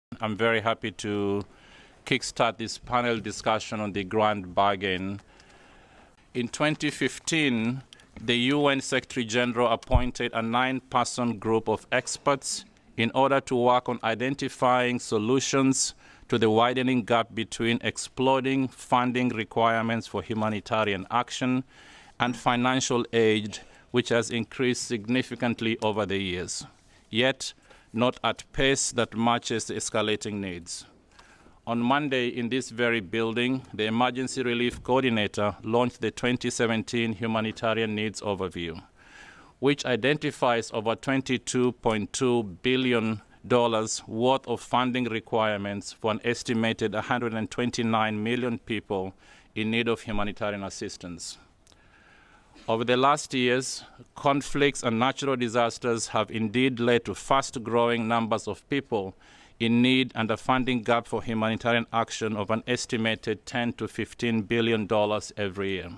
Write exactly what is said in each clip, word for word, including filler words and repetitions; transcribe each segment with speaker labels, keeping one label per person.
Speaker 1: I'm very happy to kickstart this panel discussion on the grand bargain. In twenty fifteen, the U N Secretary General appointed a nine-person group of experts in order to work on identifying solutions to the widening gap between exploding funding requirements for humanitarian action and financial aid, which has increased significantly over the years, yet not at pace that matches the escalating needs. On Monday, in this very building, the Emergency Relief Coordinator launched the twenty seventeen Humanitarian Needs Overview, which identifies over twenty-two point two billion dollars worth of funding requirements for an estimated one hundred twenty-nine million people in need of humanitarian assistance. Over the last years, conflicts and natural disasters have indeed led to fast-growing numbers of people in need and a funding gap for humanitarian action of an estimated ten to fifteen billion dollars every year.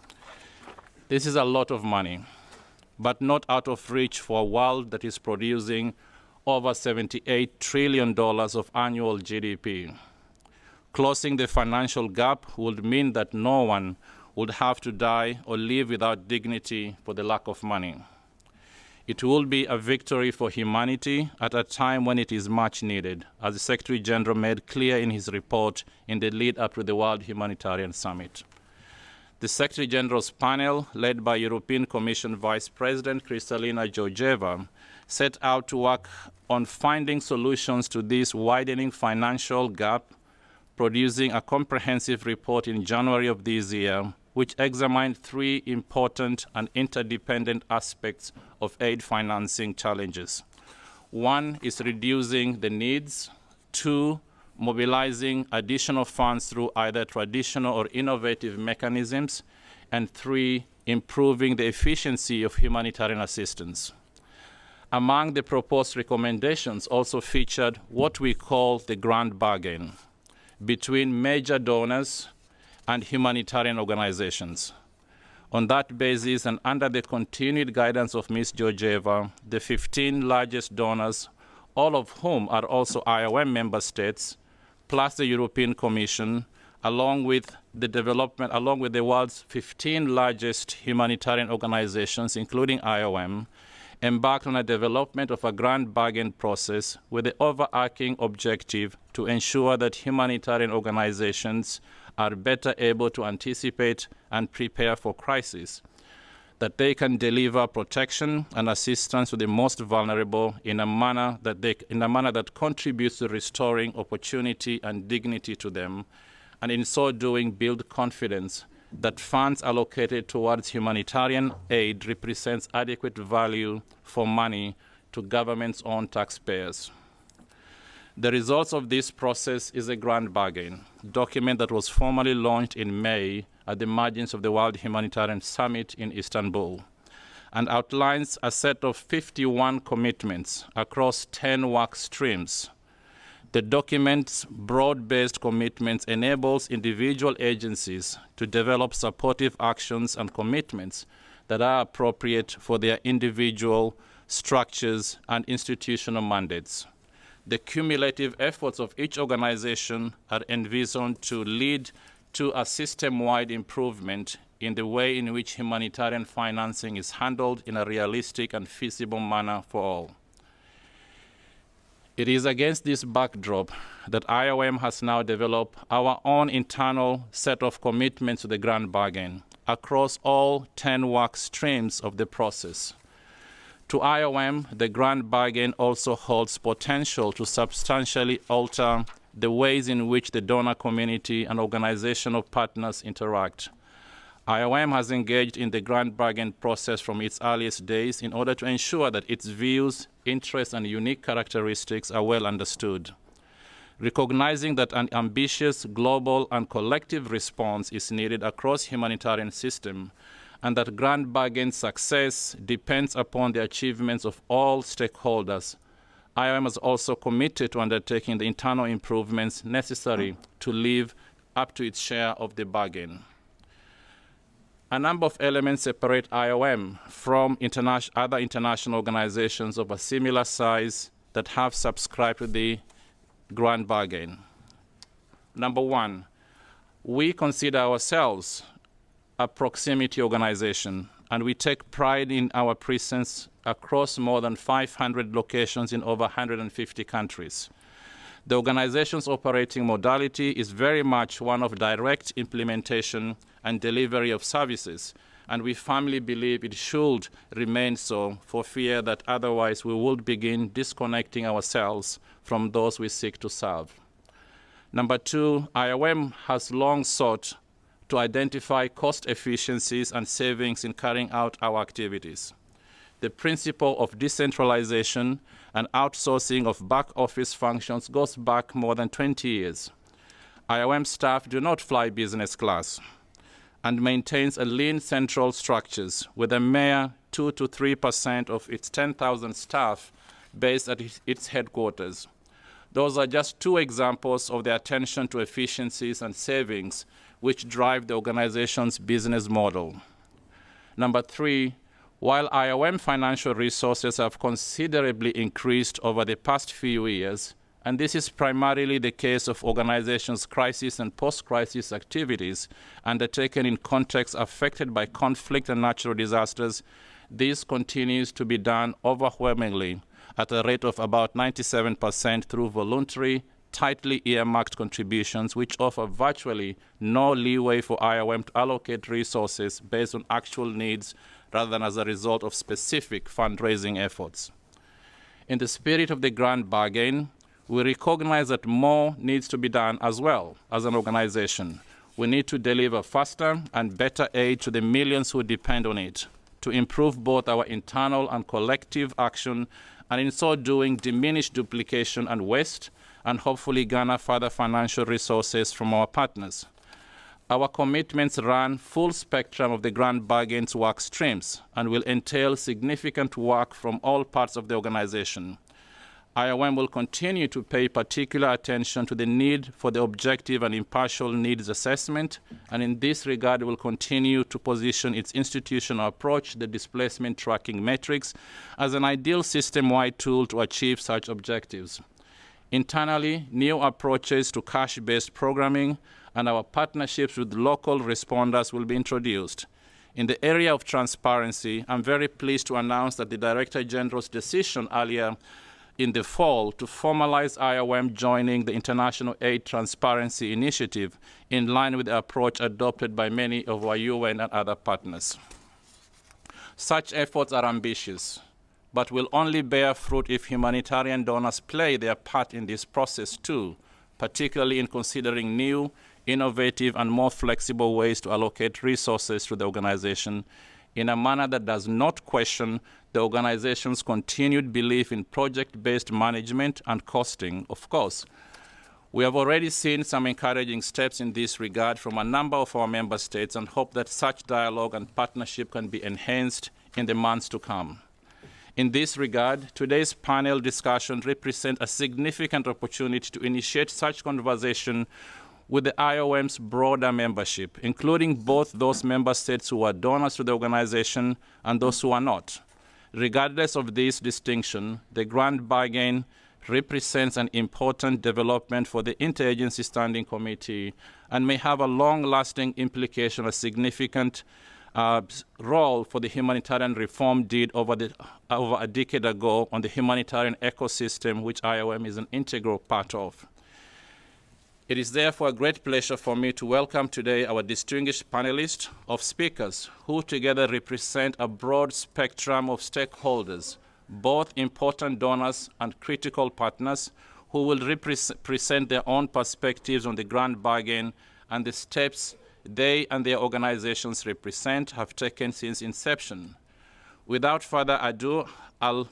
Speaker 1: This is a lot of money, but not out of reach for a world that is producing over seventy-eight trillion dollars of annual G D P. Closing the financial gap would mean that no one would have to die or live without dignity for the lack of money. It will be a victory for humanity at a time when it is much needed, as the Secretary General made clear in his report in the lead up to the World Humanitarian Summit. The Secretary General's panel, led by European Commission Vice President Kristalina Georgieva, set out to work on finding solutions to this widening financial gap, producing a comprehensive report in January of this year, which examined three important and interdependent aspects of aid financing challenges. One is reducing the needs. Two, mobilizing additional funds through either traditional or innovative mechanisms. And three, improving the efficiency of humanitarian assistance. Among the proposed recommendations also featured what we call the grand bargain between major donors and humanitarian organizations. On that basis, and under the continued guidance of Miz Georgieva, the fifteen largest donors, all of whom are also I O M member states, plus the European Commission, along with the development, along with the world's fifteen largest humanitarian organizations, including I O M, embarked on a development of a grand bargain process with the overarching objective to ensure that humanitarian organizations are better able to anticipate and prepare for crisis, that they can deliver protection and assistance to the most vulnerable in a manner that, they, in a manner that contributes to restoring opportunity and dignity to them, and in so doing build confidence that funds allocated towards humanitarian aid represents adequate value for money to governments' own taxpayers. The results of this process is a grand bargain document that was formally launched in May at the margins of the World Humanitarian Summit in Istanbul, and outlines a set of fifty-one commitments across ten work streams. The document's broad-based commitments enables individual agencies to develop supportive actions and commitments that are appropriate for their individual structures and institutional mandates. The cumulative efforts of each organization are envisioned to lead to a system-wide improvement in the way in which humanitarian financing is handled in a realistic and feasible manner for all. It is against this backdrop that I O M has now developed our own internal set of commitments to the grand bargain across all ten work streams of the process. To I O M, the grand bargain also holds potential to substantially alter the ways in which the donor community and organizational partners interact. I O M has engaged in the grand bargain process from its earliest days in order to ensure that its views, interests, and unique characteristics are well understood. Recognizing that an ambitious, global, and collective response is needed across humanitarian system, and that grand bargain success depends upon the achievements of all stakeholders, I O M is also committed to undertaking the internal improvements necessary to live up to its share of the bargain. A number of elements separate I O M from interna- other international organizations of a similar size that have subscribed to the grand bargain. Number one, we consider ourselves a proximity organization, and we take pride in our presence across more than five hundred locations in over one hundred fifty countries. The organization's operating modality is very much one of direct implementation and delivery of services, and we firmly believe it should remain so, for fear that otherwise we would begin disconnecting ourselves from those we seek to serve. Number two, I O M has long sought to identify cost efficiencies and savings in carrying out our activities. The principle of decentralization and outsourcing of back office functions goes back more than twenty years. I O M staff do not fly business class and maintains a lean central structures with a mere two to three percent of its ten thousand staff based at its headquarters. Those are just two examples of the attention to efficiencies and savings which drive the organization's business model. Number three, while I O M financial resources have considerably increased over the past few years, and this is primarily the case of organizations' crisis and post-crisis activities undertaken in contexts affected by conflict and natural disasters, this continues to be done overwhelmingly at a rate of about ninety-seven percent through voluntary, tightly earmarked contributions, which offer virtually no leeway for I O M to allocate resources based on actual needs rather than as a result of specific fundraising efforts. In the spirit of the grand bargain, we recognize that more needs to be done as well as an organization. We need to deliver faster and better aid to the millions who depend on it, to improve both our internal and collective action, and in so doing diminish duplication and waste, and hopefully garner further financial resources from our partners. Our commitments run full spectrum of the grand bargain's work streams and will entail significant work from all parts of the organization. I O M will continue to pay particular attention to the need for the objective and impartial needs assessment, and in this regard will continue to position its institutional approach, the displacement tracking metrics, as an ideal system-wide tool to achieve such objectives. Internally, new approaches to cash-based programming and our partnerships with local responders will be introduced. In the area of transparency, I'm very pleased to announce that the Director General's decision earlier in the fall to formalize I O M joining the International Aid Transparency Initiative in line with the approach adopted by many of our U N and other partners. Such efforts are ambitious, but will only bear fruit if humanitarian donors play their part in this process too, particularly in considering new, innovative, and more flexible ways to allocate resources to the organization in a manner that does not question the organization's continued belief in project-based management and costing, of course. We have already seen some encouraging steps in this regard from a number of our member states and hope that such dialogue and partnership can be enhanced in the months to come. In this regard, today's panel discussion represents a significant opportunity to initiate such conversation with the I O M's broader membership, including both those member states who are donors to the organization and those who are not. Regardless of this distinction, the Grand Bargain represents an important development for the Interagency Standing Committee and may have a long-lasting implication, a significant uh, role for the humanitarian reform did over, the, over a decade ago on the humanitarian ecosystem, which I O M is an integral part of. It is therefore a great pleasure for me to welcome today our distinguished panelists of speakers who together represent a broad spectrum of stakeholders, both important donors and critical partners, who will present their own perspectives on the Grand Bargain and the steps they and their organizations represent have taken since inception. Without further ado, I'll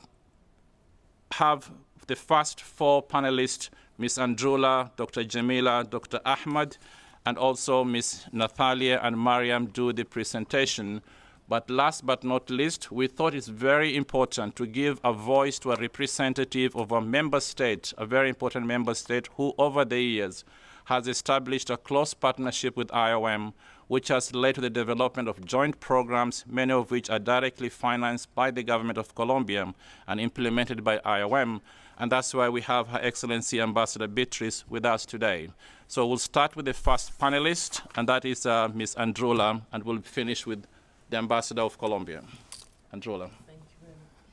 Speaker 1: have the first four panelists, Miz Andrula, Doctor Jamila, Doctor Ahmad, and also Miz Nathalia and Mariam do the presentation. But last but not least, we thought it's very important to give a voice to a representative of a member state, a very important member state, who over the years has established a close partnership with I O M, which has led to the development of joint programs, many of which are directly financed by the government of Colombia and implemented by I O M, And that's why we have Her Excellency Ambassador Beatrice with us today. So we'll start with the first panelist, and that is uh, Miz Androla, and we'll finish with the Ambassador of Colombia. Androla.
Speaker 2: Thank you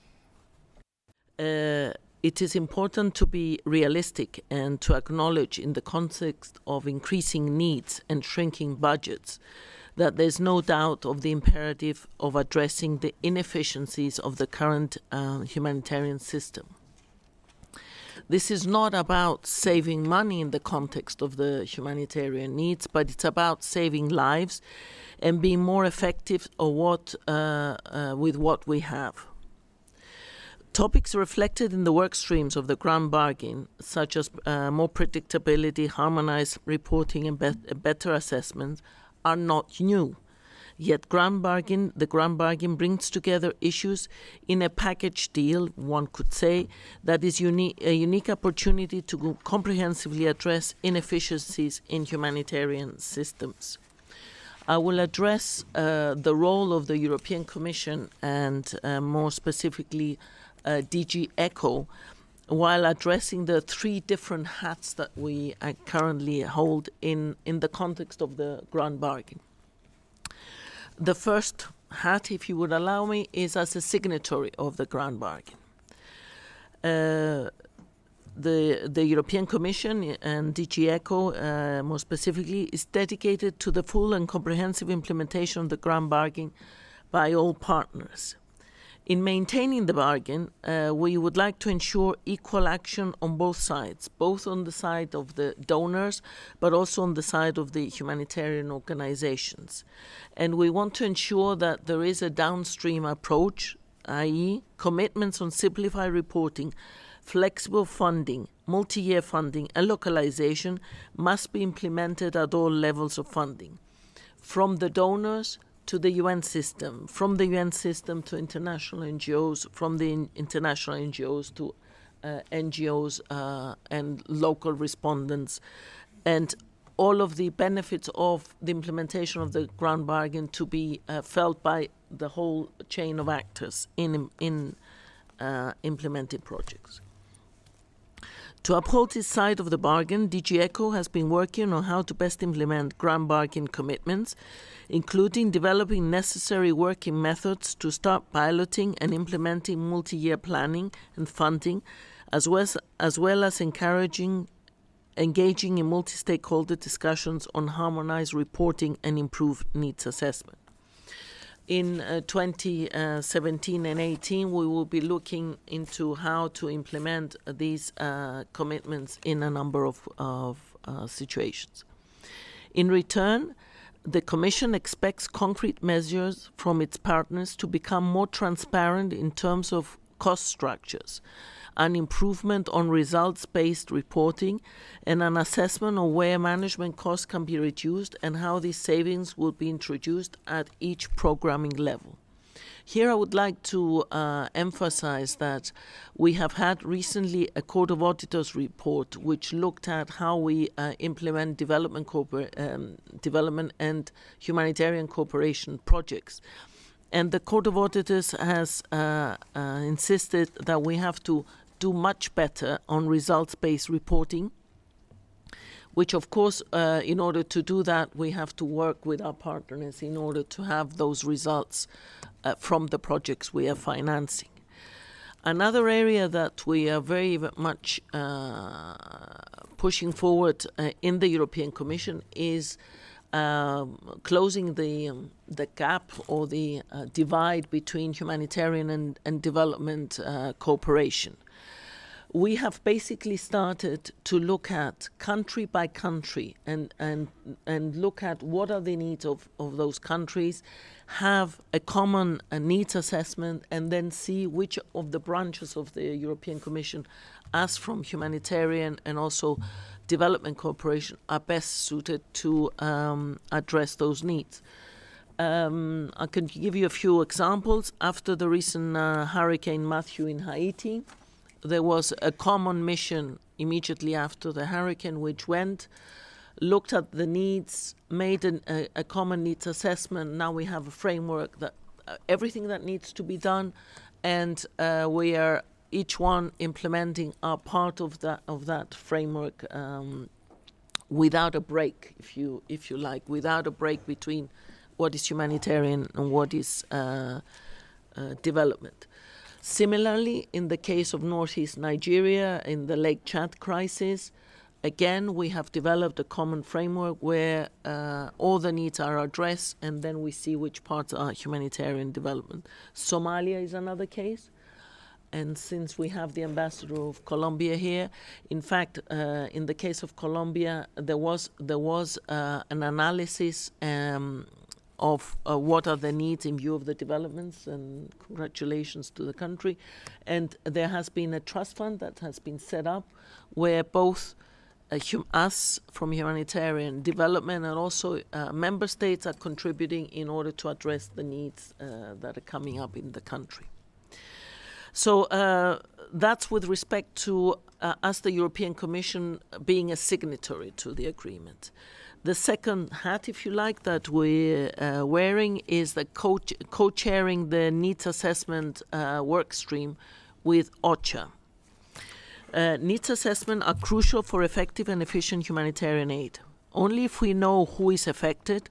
Speaker 2: very much. Uh, it is important to be realistic and to acknowledge, in the context of increasing needs and shrinking budgets, that there's no doubt of the imperative of addressing the inefficiencies of the current uh, humanitarian system. This is not about saving money in the context of the humanitarian needs, but it's about saving lives and being more effective or what, uh, uh, with what we have. Topics reflected in the work streams of the Grand Bargain, such as uh, more predictability, harmonized reporting and be better assessments, are not new. Yet Grand Bargain, the Grand Bargain brings together issues in a package deal, one could say, that is uni a unique opportunity to comprehensively address inefficiencies in humanitarian systems. I will address uh, the role of the European Commission and uh, more specifically uh, D G ECHO, while addressing the three different hats that we uh, currently hold in, in the context of the Grand Bargain. The first hat, if you would allow me, is as a signatory of the Grand Bargain. Uh, the, the European Commission and D G ECHO, uh, more specifically, is dedicated to the full and comprehensive implementation of the Grand Bargain by all partners. In maintaining the bargain, uh, we would like to ensure equal action on both sides, both on the side of the donors, but also on the side of the humanitarian organizations. And we want to ensure that there is a downstream approach, that is commitments on simplified reporting, flexible funding, multi-year funding, and localization must be implemented at all levels of funding, from the donors to the U N system, from the U N system to international N G Os, from the in international N G Os to uh, N G Os uh, and local respondents, and all of the benefits of the implementation of the Grand Bargain to be uh, felt by the whole chain of actors in, in uh, implementing projects. To uphold its side of the bargain, D G ECHO has been working on how to best implement Grand Bargain commitments, including developing necessary working methods to start piloting and implementing multi-year planning and funding, as well as, as well as encouraging engaging in multi-stakeholder discussions on harmonized reporting and improved needs assessment. In uh, twenty seventeen and eighteen, we will be looking into how to implement these uh, commitments in a number of, of uh, situations. In return, the Commission expects concrete measures from its partners to become more transparent in terms of cost structures, an improvement on results-based reporting, and an assessment of where management costs can be reduced and how these savings will be introduced at each programming level. Here I would like to uh, emphasize that we have had recently a Court of Auditors report which looked at how we uh, implement development, um, development and humanitarian cooperation projects. And the Court of Auditors has uh, uh, insisted that we have to do much better on results-based reporting, which of course, uh, in order to do that, we have to work with our partners in order to have those results uh, from the projects we are financing. Another area that we are very much uh, pushing forward uh, in the European Commission is Um, closing the um, the gap or the uh, divide between humanitarian and, and development uh, cooperation. We have basically started to look at country by country and and and look at what are the needs of, of those countries, have a common uh, needs assessment, and then see which of the branches of the European Commission, as from humanitarian and also development cooperation, are best suited to um, address those needs. Um, I can give you a few examples. After the recent uh, Hurricane Matthew in Haiti, there was a common mission immediately after the hurricane which went, looked at the needs, made an, a, a common needs assessment. Now we have a framework that uh, everything that needs to be done, and uh, we are each one implementing our part of that of that framework um, without a break, if you if you like, without a break between what is humanitarian and what is uh, uh, development. Similarly, in the case of northeast Nigeria, in the Lake Chad crisis, again, we have developed a common framework where uh, all the needs are addressed, and then we see which parts are humanitarian development. Somalia is another case. And since we have the ambassador of Colombia here, in fact, uh, in the case of Colombia, there was there was uh, an analysis um, of uh, what are the needs in view of the developments, and congratulations to the country. And there has been a trust fund that has been set up where both uh, hum us from humanitarian development and also uh, member states are contributing in order to address the needs uh, that are coming up in the country. So uh, that's with respect to uh, us, the European Commission, being a signatory to the agreement. The second hat, if you like, that we're uh, wearing is the co-chairing the needs assessment uh, work stream with OCHA. Uh, needs assessment are crucial for effective and efficient humanitarian aid. Only if we know who is affected,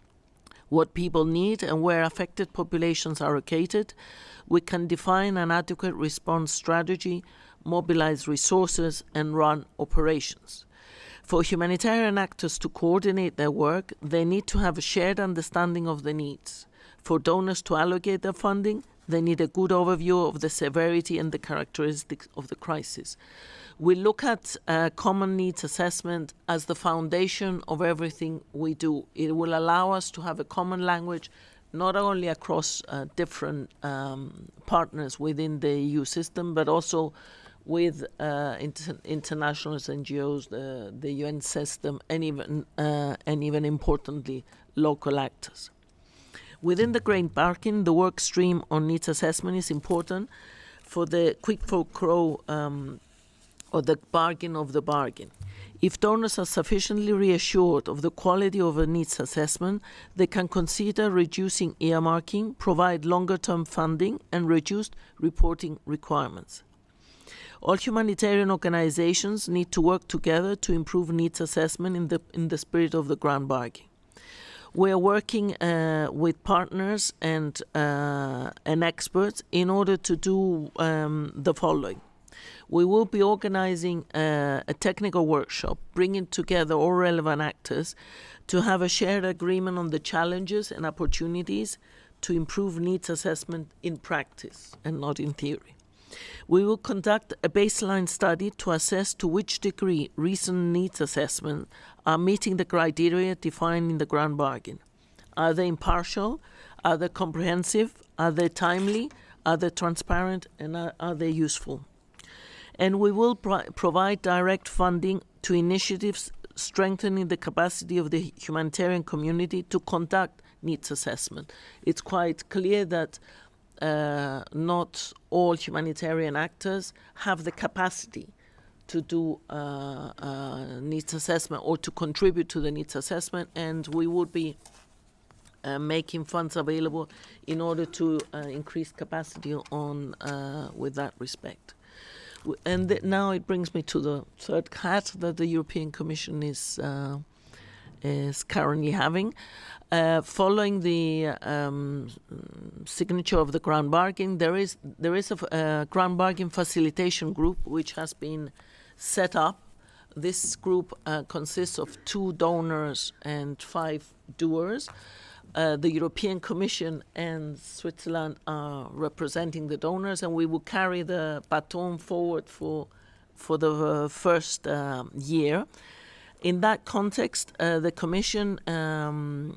Speaker 2: what people need, and where affected populations are located, we can define an adequate response strategy, mobilize resources, and run operations. For humanitarian actors to coordinate their work, they need to have a shared understanding of the needs. For donors to allocate their funding, they need a good overview of the severity and the characteristics of the crisis. We look at uh, common needs assessment as the foundation of everything we do. It will allow us to have a common language, not only across uh, different um, partners within the E U system, but also with uh, inter international N G Os, the, the U N system, and even, uh, and even importantly, local actors. Within the Grand Bargain, the work stream on needs assessment is important for the quid pro quo um, or the bargain of the bargain. If donors are sufficiently reassured of the quality of a needs assessment, they can consider reducing earmarking, provide longer-term funding, and reduce reporting requirements. All humanitarian organizations need to work together to improve needs assessment in the, in the spirit of the Grand Bargain. We are working uh, with partners and, uh, and experts in order to do um, the following. We will be organizing uh, a technical workshop, bringing together all relevant actors to have a shared agreement on the challenges and opportunities to improve needs assessment in practice and not in theory. We will conduct a baseline study to assess to which degree recent needs assessments are meeting the criteria defined in the Grand Bargain. Are they impartial? Are they comprehensive? Are they timely? Are they transparent? And are, are they useful? And we will pro provide direct funding to initiatives strengthening the capacity of the humanitarian community to conduct needs assessment. It's quite clear that uh, not all humanitarian actors have the capacity to do uh, uh, needs assessment or to contribute to the needs assessment, and we would be uh, making funds available in order to uh, increase capacity on uh, with that respect. And th now it brings me to the third hat that the European Commission is uh, is currently having. Uh, following the um, signature of the Grand Bargain, there is there is a, a Grand Bargain facilitation group which has been set up. This group uh, consists of two donors and five doers. Uh, the European Commission and Switzerland are representing the donors, and we will carry the baton forward for for the uh, first uh, year. In that context, uh, the Commission um,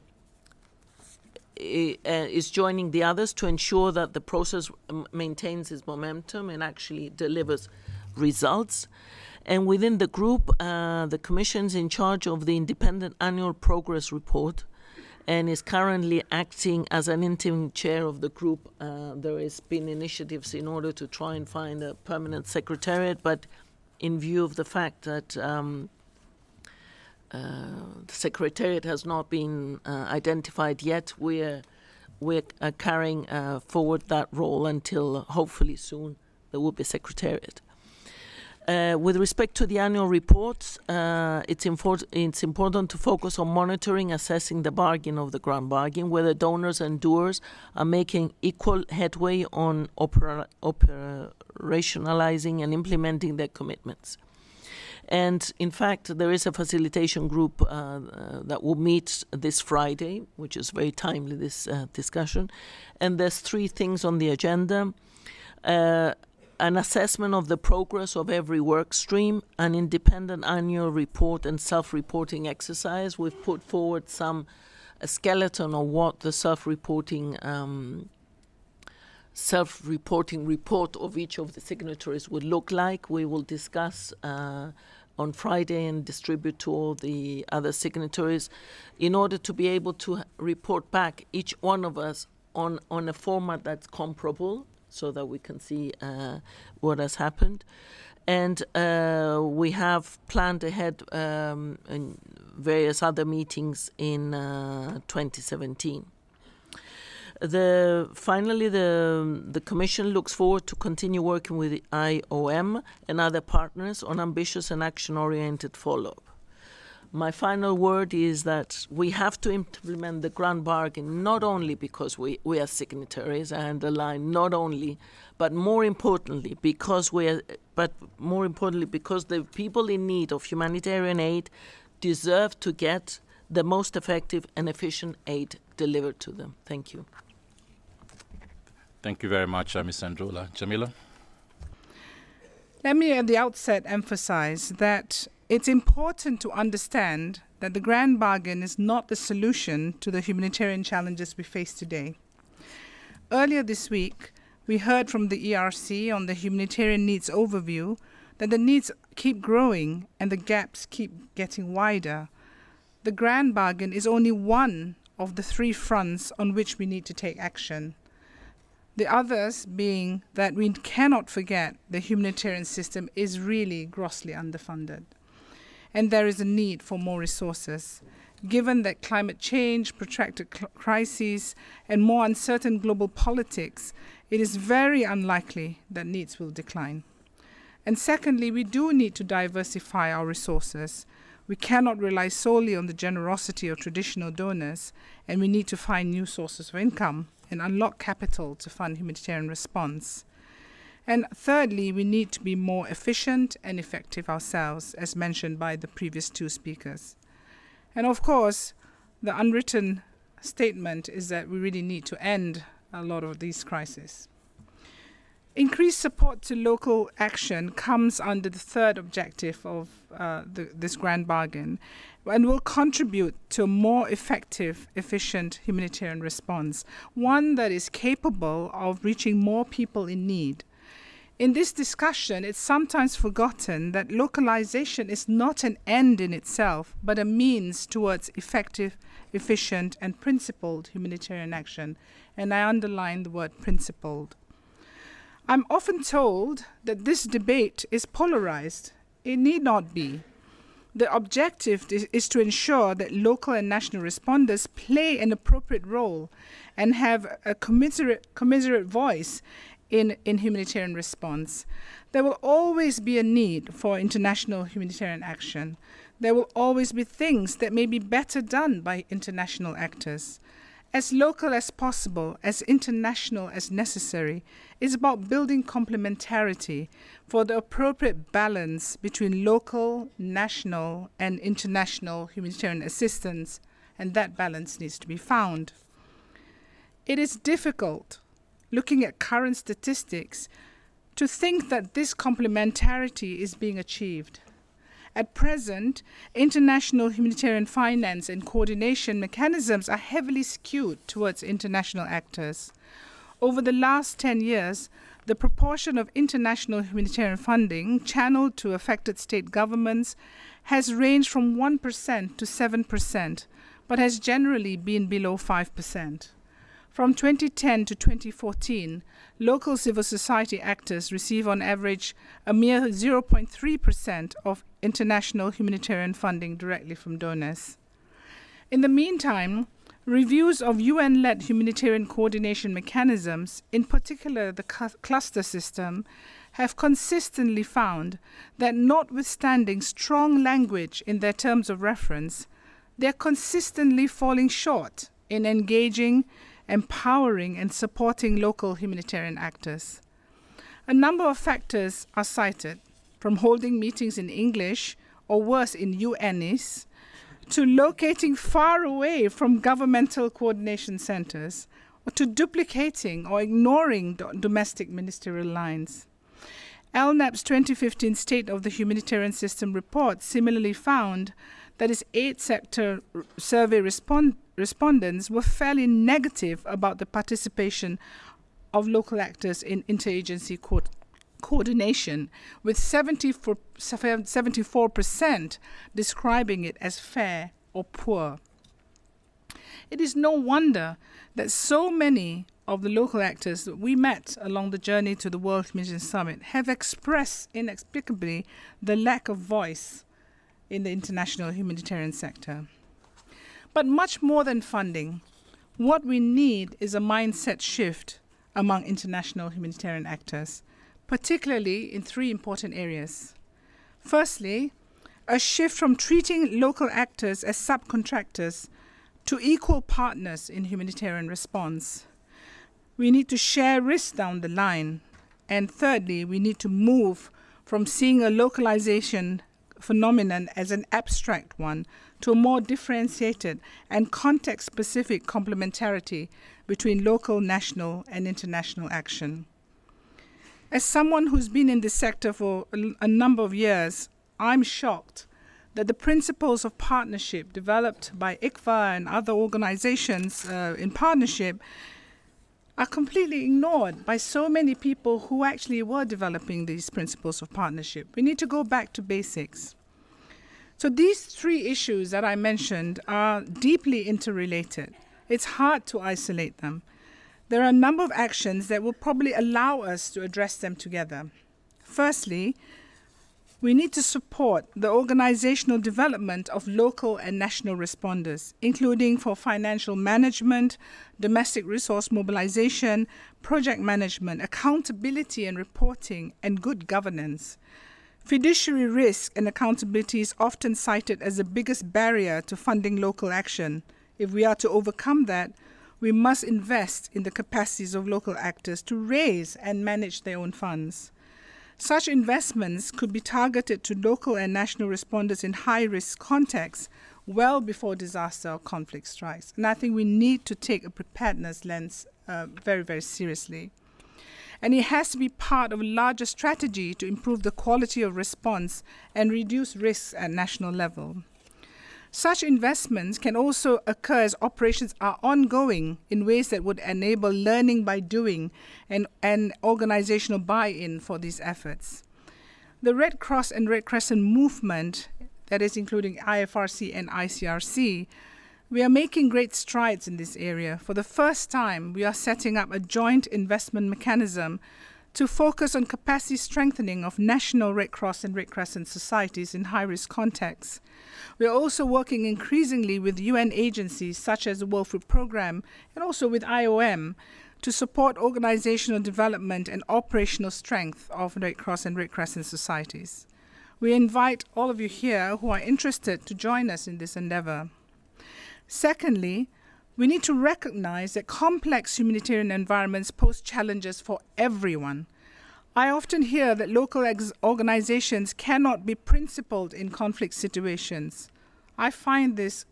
Speaker 2: is joining the others to ensure that the process maintains its momentum and actually delivers results. And within the group, uh, the Commission is in charge of the independent annual progress report and is currently acting as an interim chair of the group. Uh, there has been initiatives in order to try and find a permanent secretariat, but in view of the fact that um, uh, the secretariat has not been uh, identified yet, we're, we're uh, carrying uh, forward that role until uh, hopefully soon there will be a secretariat. Uh, with respect to the annual reports, uh, it's, infor- it's important to focus on monitoring, assessing the bargain of the grand bargain, whether donors and doers are making equal headway on opera- operationalizing and implementing their commitments. And in fact, there is a facilitation group uh, uh, that will meet this Friday, which is very timely, this uh, discussion. And there's three things on the agenda. Uh, an assessment of the progress of every work stream, an independent annual report and self-reporting exercise. We've put forward some a skeleton of what the self-reporting um, self-reporting report of each of the signatories would look like. We will discuss uh, on Friday and distribute to all the other signatories in order to be able to report back, each one of us, on, on a format that's comparable so that we can see uh, what has happened. And uh, we have planned ahead um, in various other meetings in uh, twenty seventeen. The, finally, the, the Commission looks forward to continue working with the I O M and other partners on ambitious and action-oriented follow-up. My final word is that we have to implement the grand bargain not only because we, we are signatories, I underline, not only, but more importantly because we are, but more importantly because the people in need of humanitarian aid deserve to get the most effective and efficient aid delivered to them. Thank you.
Speaker 1: Thank you very much, uh, Miz Androula. Jamila?
Speaker 3: Let me at the outset emphasize that it's important to understand that the grand bargain is not the solution to the humanitarian challenges we face today. Earlier this week, we heard from the E R C on the humanitarian needs overview that the needs keep growing and the gaps keep getting wider. The grand bargain is only one of the three fronts on which we need to take action. The others being that we cannot forget the humanitarian system is really grossly underfunded. And there is a need for more resources. Given that climate change, protracted crises, and more uncertain global politics, it is very unlikely that needs will decline. And secondly, we do need to diversify our resources. We cannot rely solely on the generosity of traditional donors, and we need to find new sources of income and unlock capital to fund humanitarian response. And thirdly, we need to be more efficient and effective ourselves, as mentioned by the previous two speakers. And of course, the unwritten statement is that we really need to end a lot of these crises. Increased support to local action comes under the third objective of uh, the, this grand bargain and will contribute to a more effective, efficient humanitarian response, one that is capable of reaching more people in need. In this discussion, it's sometimes forgotten that localization is not an end in itself, but a means towards effective, efficient, and principled humanitarian action. And I underline the word principled. I'm often told that this debate is polarized. It need not be. The objective is, is to ensure that local and national responders play an appropriate role and have a commiserate, commiserate voice in, in humanitarian response. There will always be a need for international humanitarian action. There will always be things that may be better done by international actors. As local as possible, as international as necessary, is about building complementarity for the appropriate balance between local, national, and international humanitarian assistance, and that balance needs to be found. It is difficult, looking at current statistics, to think that this complementarity is being achieved. At present, international humanitarian finance and coordination mechanisms are heavily skewed towards international actors. Over the last ten years, the proportion of international humanitarian funding channeled to affected state governments has ranged from one percent to seven percent, but has generally been below five percent. From twenty ten to twenty fourteen, local civil society actors receive on average a mere zero point three percent of international humanitarian funding directly from donors. In the meantime, reviews of U N-led humanitarian coordination mechanisms, in particular the cluster system, have consistently found that notwithstanding strong language in their terms of reference, they're consistently falling short in engaging, empowering, and supporting local humanitarian actors. A number of factors are cited, from holding meetings in English, or worse, in U N is, to locating far away from governmental coordination centers, or to duplicating or ignoring do domestic ministerial lines. L N A P's twenty fifteen State of the Humanitarian System report similarly found that its eight sector survey respond respondents were fairly negative about the participation of local actors in interagency co coordination, with seventy-four percent describing it as fair or poor. It is no wonder that so many of the local actors that we met along the journey to the World Humanitarian Summit have expressed inexplicably the lack of voice in the international humanitarian sector. But much more than funding, what we need is a mindset shift among international humanitarian actors, particularly in three important areas. Firstly, a shift from treating local actors as subcontractors to equal partners in humanitarian response. We need to share risks down the line. And thirdly, we need to move from seeing a localization phenomenon as an abstract one to a more differentiated and context-specific complementarity between local, national, and international action. As someone who's been in this sector for a, a number of years, I'm shocked that the principles of partnership developed by I C F A and other organizations uh, in partnership are completely ignored by so many people who actually were developing these principles of partnership. We need to go back to basics. So these three issues that I mentioned are deeply interrelated. It's hard to isolate them. There are a number of actions that will probably allow us to address them together. Firstly, we need to support the organizational development of local and national responders, including for financial management, domestic resource mobilization, project management, accountability and reporting, and good governance. Fiduciary risk and accountability is often cited as the biggest barrier to funding local action. If we are to overcome that, we must invest in the capacities of local actors to raise and manage their own funds. Such investments could be targeted to local and national responders in high-risk contexts well before disaster or conflict strikes. And I think we need to take a preparedness lens uh, very, very seriously. And it has to be part of a larger strategy to improve the quality of response and reduce risks at national level. Such investments can also occur as operations are ongoing in ways that would enable learning by doing and, and organizational buy-in for these efforts. The Red Cross and Red Crescent movement, that is including I F R C and I C R C, we are making great strides in this area. For the first time, we are setting up a joint investment mechanism to focus on capacity strengthening of national Red Cross and Red Crescent societies in high-risk contexts. We are also working increasingly with U N agencies such as the World Food Programme and also with I O M to support organizational development and operational strength of Red Cross and Red Crescent societies. We invite all of you here who are interested to join us in this endeavor. Secondly, we need to recognize that complex humanitarian environments pose challenges for everyone. I often hear that local organizations cannot be principled in conflict situations. I find this,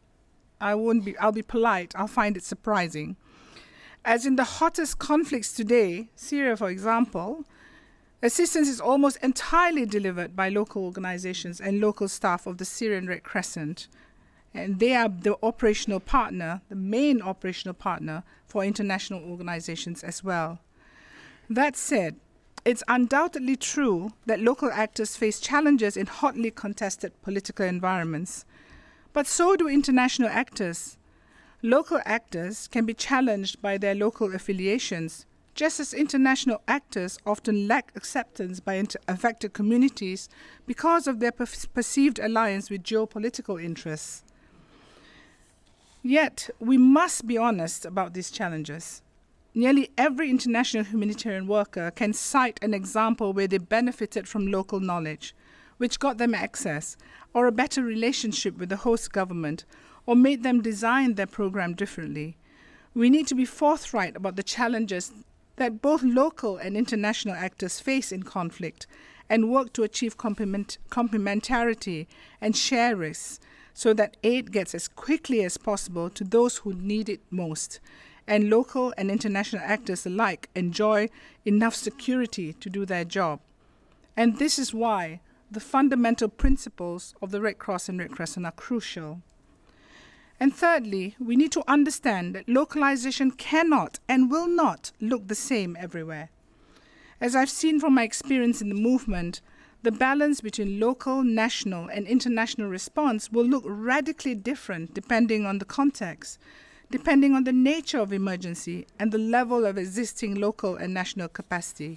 Speaker 3: I won't be, I'll be polite, I'll find it surprising. As in the hottest conflicts today, Syria for example, assistance is almost entirely delivered by local organizations and local staff of the Syrian Red Crescent. And they are the operational partner, the main operational partner for international organizations as well. That said, it's undoubtedly true that local actors face challenges in hotly contested political environments. But so do international actors. Local actors can be challenged by their local affiliations, just as international actors often lack acceptance by affected communities because of their per perceived alliance with geopolitical interests. Yet, we must be honest about these challenges. nearly every international humanitarian worker can cite an example where they benefited from local knowledge, which got them access, or a better relationship with the host government, or made them design their program differently. We need to be forthright about the challenges that both local and international actors face in conflict and work to achieve complement complementarity and share risks so that aid gets as quickly as possible to those who need it most, and local and international actors alike enjoy enough security to do their job. And this is why the fundamental principles of the Red Cross and Red Crescent are crucial. And thirdly, we need to understand that localization cannot and will not look the same everywhere. As I've seen from my experience in the movement, the balance between local, national, and international response will look radically different depending on the context, depending on the nature of emergency and the level of existing local and national capacity.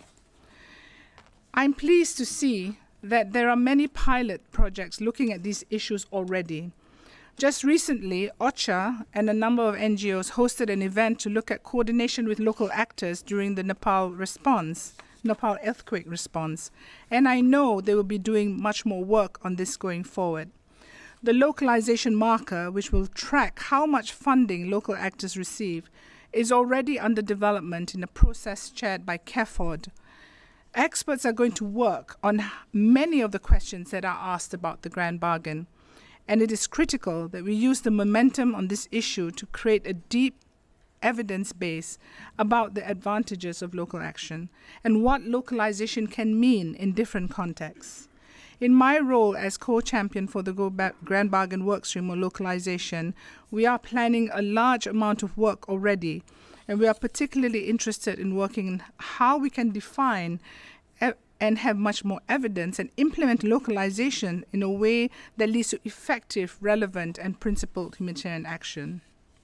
Speaker 3: I'm pleased to see that there are many pilot projects looking at these issues already. Just recently, OCHA and a number of N G Os hosted an event to look at coordination with local actors during the Nepal response, Nepal earthquake response, and I know they will be doing much more work on this going forward. The localization marker, which will track how much funding local actors receive, is already under development in a process chaired by CAFOD. Experts are going to work on many of the questions that are asked about the Grand Bargain, and it is critical that we use the momentum on this issue to create a deep evidence base about the advantages of local action and what localization can mean in different contexts. In my role as co-champion for the Grand Bargain Workstream on localization, we are planning a large amount of work already, and we are particularly interested in working on how we can define and have much more evidence and implement localization in a way that leads to effective, relevant, and principled humanitarian action.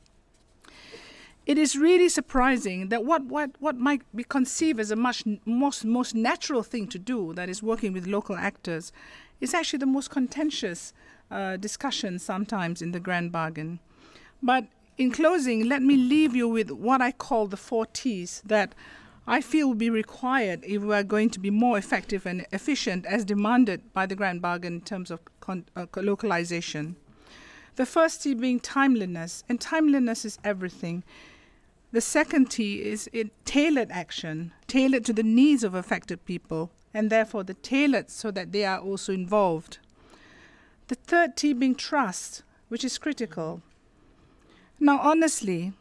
Speaker 3: It is really surprising that what, what, what might be conceived as a much most, most natural thing to do, that is working with local actors, is actually the most contentious uh, discussion sometimes in the Grand Bargain. But in closing, let me leave you with what I call the four T's that I feel will be required if we are going to be more effective and efficient as demanded by the Grand Bargain in terms of con uh, localization. The first T being timeliness, and timeliness is everything. The second T is it tailored action, tailored to the needs of affected people, and therefore the tailored so that they are also involved. The third T being trust, which is critical. Now, honestly,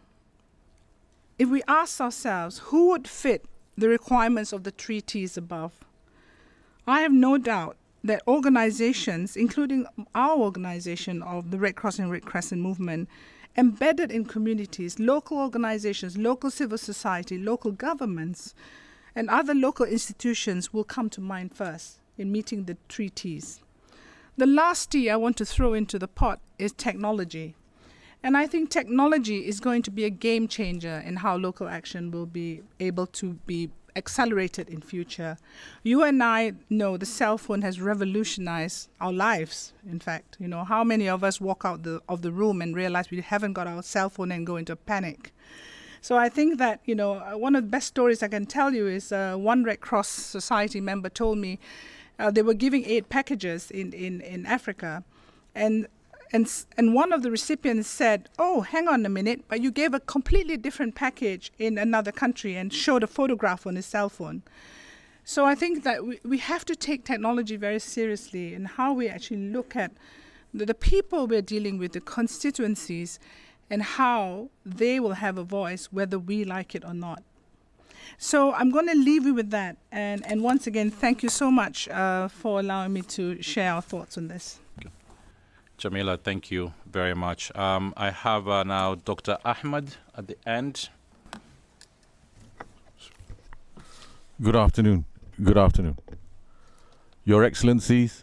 Speaker 3: if we ask ourselves who would fit the requirements of the three T's above, I have no doubt that organizations, including our organization of the Red Cross and Red Crescent movement, embedded in communities, local organizations, local civil society, local governments, and other local institutions will come to mind first in meeting the three T's. The last T I want to throw into the pot is technology. And I think technology is going to be a game changer in how local action will be able to be accelerated in future. You and I know the cell phone has revolutionized our lives, in fact. You know, how many of us walk out the, of the room and realize we haven't got our cell phone and go into a panic? So I think that, you know, one of the best stories I can tell you is uh, one Red Cross Society member told me uh, they were giving aid packages in, in, in Africa, and And, and one of the recipients said, oh, hang on a minute, but you gave a completely different package in another country, and showed a photograph on his cell phone. So I think that we, we have to take technology very seriously in how we actually look at the, the people we're dealing with, the constituencies, and how they will have a voice whether we like it or not. So I'm going to leave you with that. And, and once again, thank you so much uh, for allowing me to share our thoughts on this.
Speaker 1: Jamila, thank you very much. Um, I have uh, now Doctor Ahmed at the end.
Speaker 4: Good afternoon. Good afternoon. Your Excellencies,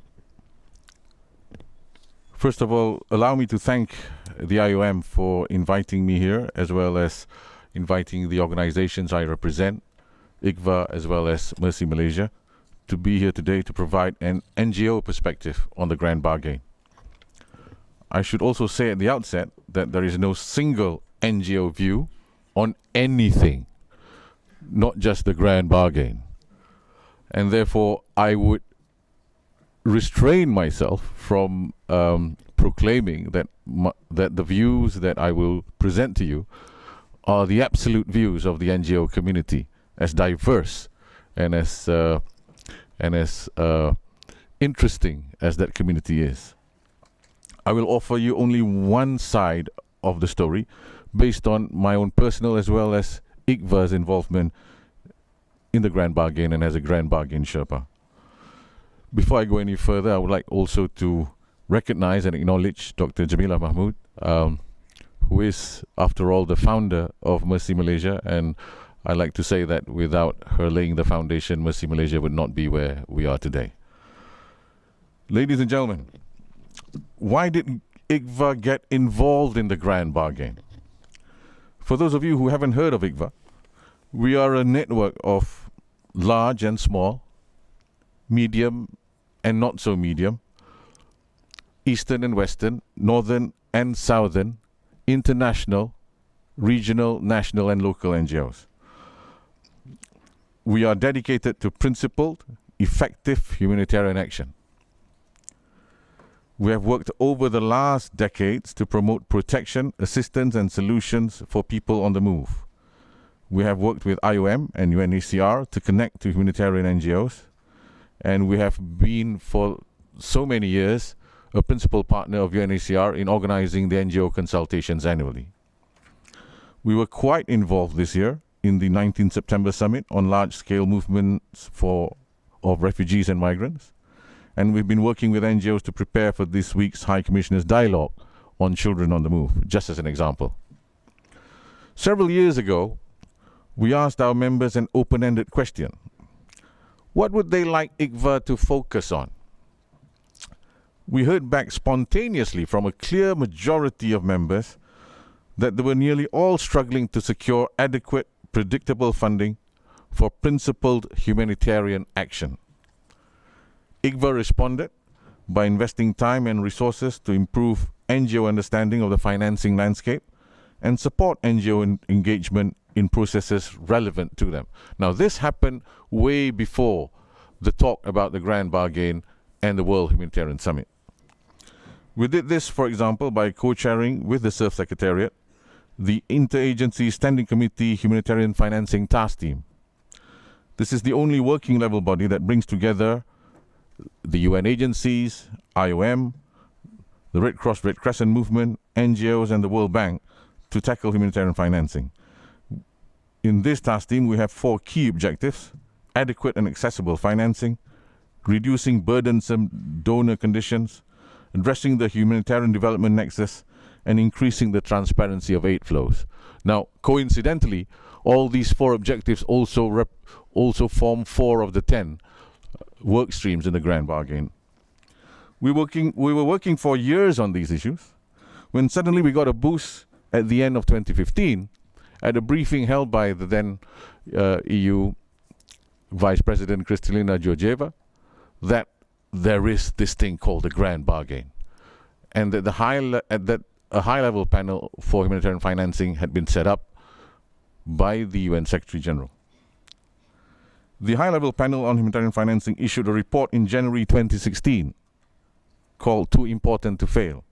Speaker 4: first of all, allow me to thank the I O M for inviting me here, as well as inviting the organizations I represent, I C V A as well as Mercy Malaysia, to be here today to provide an N G O perspective on the Grand Bargain. I should also say at the outset that there is no single N G O view on anything, not just the grand bargain. And therefore, I would restrain myself from um, proclaiming that m that the views that I will present to you are the absolute views of the N G O community, as diverse and as uh, and as uh, interesting as that community is. I will offer you only one side of the story, based on my own personal as well as I C V A's involvement in the Grand Bargain and as a Grand Bargain Sherpa. Before I go any further, I would like also to recognize and acknowledge Doctor Jamila Mahmood, um, who is, after all, the founder of Mercy Malaysia, and I like to say that without her laying the foundation, Mercy Malaysia would not be where we are today. Ladies and gentlemen, why did I C V A get involved in the Grand Bargain? For those of you who haven't heard of I C V A, we are a network of large and small, medium and not so medium, Eastern and Western, Northern and Southern, international, regional, national and local N G Os. We are dedicated to principled, effective humanitarian action. We have worked over the last decades to promote protection, assistance and solutions for people on the move. We have worked with I O M and U N H C R to connect to humanitarian N G Os, and we have been for so many years a principal partner of U N H C R in organizing the N G O consultations annually. We were quite involved this year in the nineteenth September Summit on large-scale movements for, of refugees and migrants, and we've been working with N G Os to prepare for this week's High Commissioner's Dialogue on Children on the Move, just as an example. Several years ago, we asked our members an open-ended question. What would they like I C V A to focus on? We heard back spontaneously from a clear majority of members that they were nearly all struggling to secure adequate, predictable funding for principled humanitarian action. I C V A responded by investing time and resources to improve N G O understanding of the financing landscape and support N G O en engagement in processes relevant to them. Now, this happened way before the talk about the Grand Bargain and the World Humanitarian Summit. We did this, for example, by co-chairing with the S U R F Secretariat the Interagency Standing Committee Humanitarian Financing Task Team. This is the only working level body that brings together the U N agencies, I O M, the Red Cross Red Crescent Movement, N G Os and the World Bank to tackle humanitarian financing. In this task team, we have four key objectives: adequate and accessible financing, reducing burdensome donor conditions, addressing the humanitarian development nexus, and increasing the transparency of aid flows. Now, coincidentally, all these four objectives also rep also form four of the ten work streams in the Grand Bargain. We, working, we were working for years on these issues, when suddenly we got a boost at the end of twenty fifteen at a briefing held by the then uh, E U Vice President Kristalina Georgieva that there is this thing called the Grand Bargain, and that the high le uh, that a high-level panel for humanitarian financing had been set up by the U N Secretary General. The high-level panel on humanitarian financing issued a report in January twenty sixteen called "Too Important to Fail."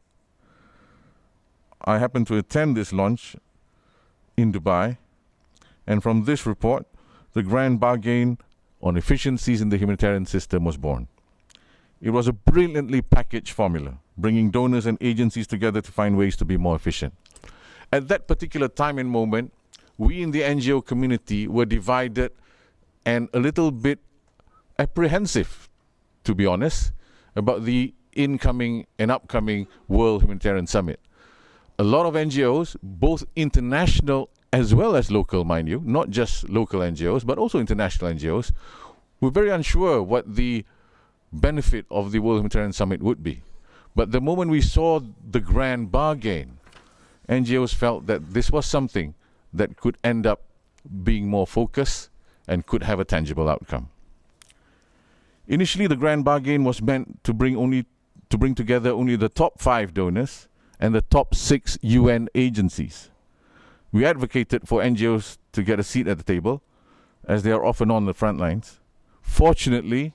Speaker 4: I happened to attend this launch in Dubai, and from this report, the Grand Bargain on efficiencies in the humanitarian system was born. It was a brilliantly packaged formula, bringing donors and agencies together to find ways to be more efficient. At that particular time and moment, we in the N G O community were divided and a little bit apprehensive, to be honest, about the incoming and upcoming World Humanitarian Summit. A lot of N G Os, both international as well as local, mind you, not just local N G Os, but also international N G Os, were very unsure what the benefit of the World Humanitarian Summit would be. But the moment we saw the Grand Bargain, N G Os felt that this was something that could end up being more focused and could have a tangible outcome. Initially, the Grand Bargain was meant to bring only to bring together only the top five donors and the top six U N agencies. We advocated for N G Os to get a seat at the table, as they are often on the front lines. Fortunately,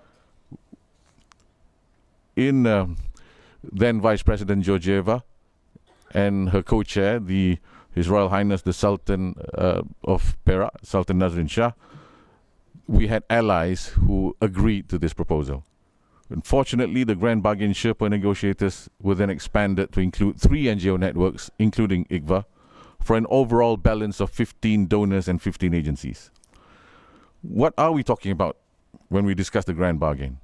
Speaker 4: in um, then Vice President Georgieva and her co-chair, the His Royal Highness the Sultan uh, of Perak, Sultan Nazrin Shah, we had allies who agreed to this proposal. Unfortunately, the Grand Bargain Sherpa negotiators were then expanded to include three N G O networks, including I C V A, for an overall balance of fifteen donors and fifteen agencies. What are we talking about when we discuss the Grand Bargain?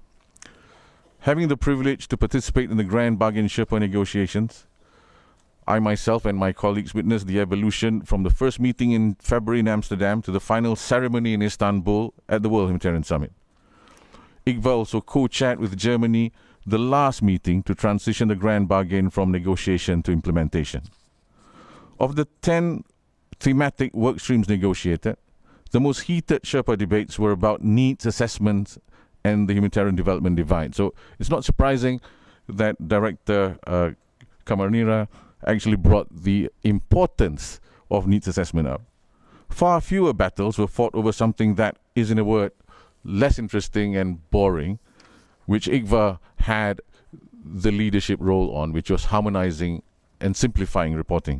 Speaker 4: Having the privilege to participate in the Grand Bargain Sherpa negotiations, I myself and my colleagues witnessed the evolution from the first meeting in February in Amsterdam to the final ceremony in Istanbul at the World Humanitarian Summit. I C V A also co-chaired with Germany the last meeting to transition the Grand Bargain from negotiation to implementation. Of the ten thematic work streams negotiated, the most heated Sherpa debates were about needs assessments and the humanitarian development divide. So it's not surprising that Director uh, Kamarnira actually brought the importance of needs assessment up. Far fewer battles were fought over something that is, in a word, less interesting and boring, which I C V A had the leadership role on, which was harmonizing and simplifying reporting.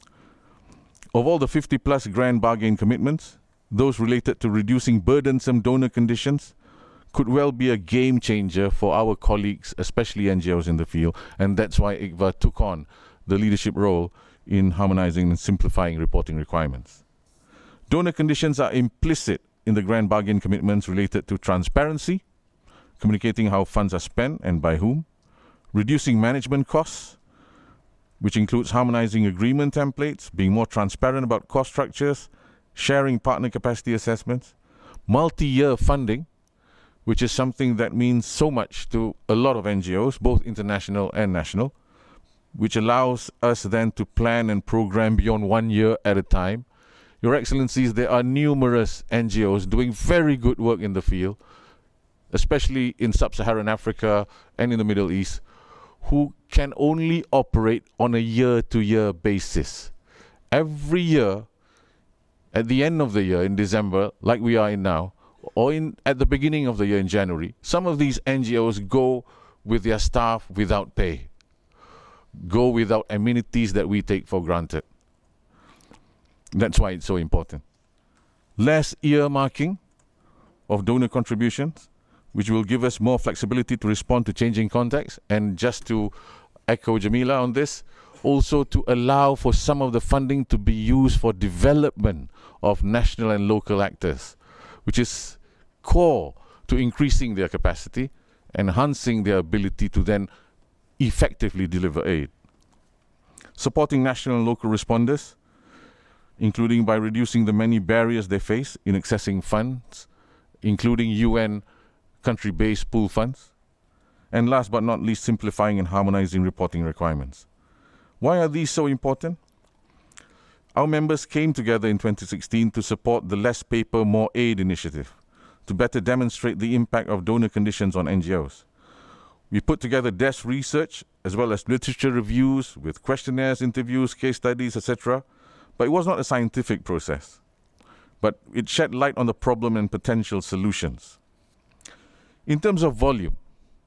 Speaker 4: Of all the fifty plus Grand Bargain commitments, those related to reducing burdensome donor conditions could well be a game changer for our colleagues, especially N G Os in the field, and that's why I C V A took on the leadership role in harmonizing and simplifying reporting requirements. Donor conditions are implicit in the Grand Bargain commitments related to transparency, communicating how funds are spent and by whom, reducing management costs, which includes harmonizing agreement templates, being more transparent about cost structures, sharing partner capacity assessments, multi-year funding, which is something that means so much to a lot of N G Os, both international and national, which allows us then to plan and program beyond one year at a time. Your Excellencies, there are numerous N G Os doing very good work in the field, especially in sub-Saharan Africa and in the Middle East, who can only operate on a year-to-year basis. Every year, at the end of the year in December, like we are in now, or in at the beginning of the year in January, some of these N G Os go with their staff without pay, go without amenities that we take for granted. That's why it's so important. Less earmarking of donor contributions, which will give us more flexibility to respond to changing contexts. And just to echo Jamila on this, also to allow for some of the funding to be used for development of national and local actors, which is core to increasing their capacity, enhancing their ability to then effectively deliver aid. Supporting national and local responders, including by reducing the many barriers they face in accessing funds, including U N country-based pool funds. And last but not least, simplifying and harmonizing reporting requirements. Why are these so important? Our members came together in twenty sixteen to support the Less Paper, More Aid initiative to better demonstrate the impact of donor conditions on N G Os. We put together desk research as well as literature reviews with questionnaires, interviews, case studies, et cetera. But it was not a scientific process. But it shed light on the problem and potential solutions. In terms of volume,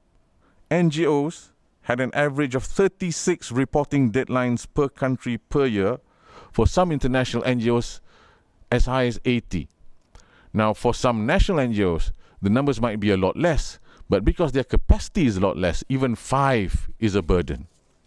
Speaker 4: N G Os had an average of thirty-six reporting deadlines per country per year, for some international N G Os as high as eighty. Now, for some national N G Os, the numbers might be a lot less, but because their capacity is a lot less, even five is a burden.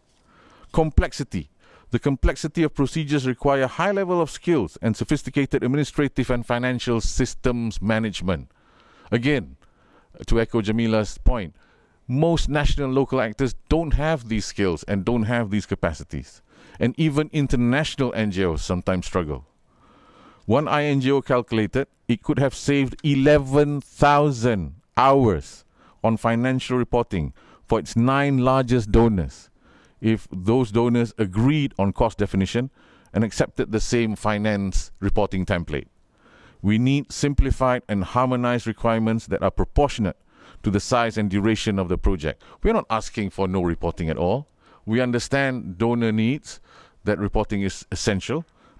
Speaker 4: Complexity. The complexity of procedures require a high level of skills and sophisticated administrative and financial systems management. Again, to echo Jamila's point, most national and local actors don't have these skills and don't have these capacities. And even international N G Os sometimes struggle. One I N G O calculated it could have saved eleven thousand hours on financial reporting for its nine largest donors if those donors agreed on cost definition and accepted the same finance reporting template. We need simplified and harmonized requirements that are proportionate to the size and duration of the project. We're not asking for no reporting at all. We understand donor needs, that reporting is essential,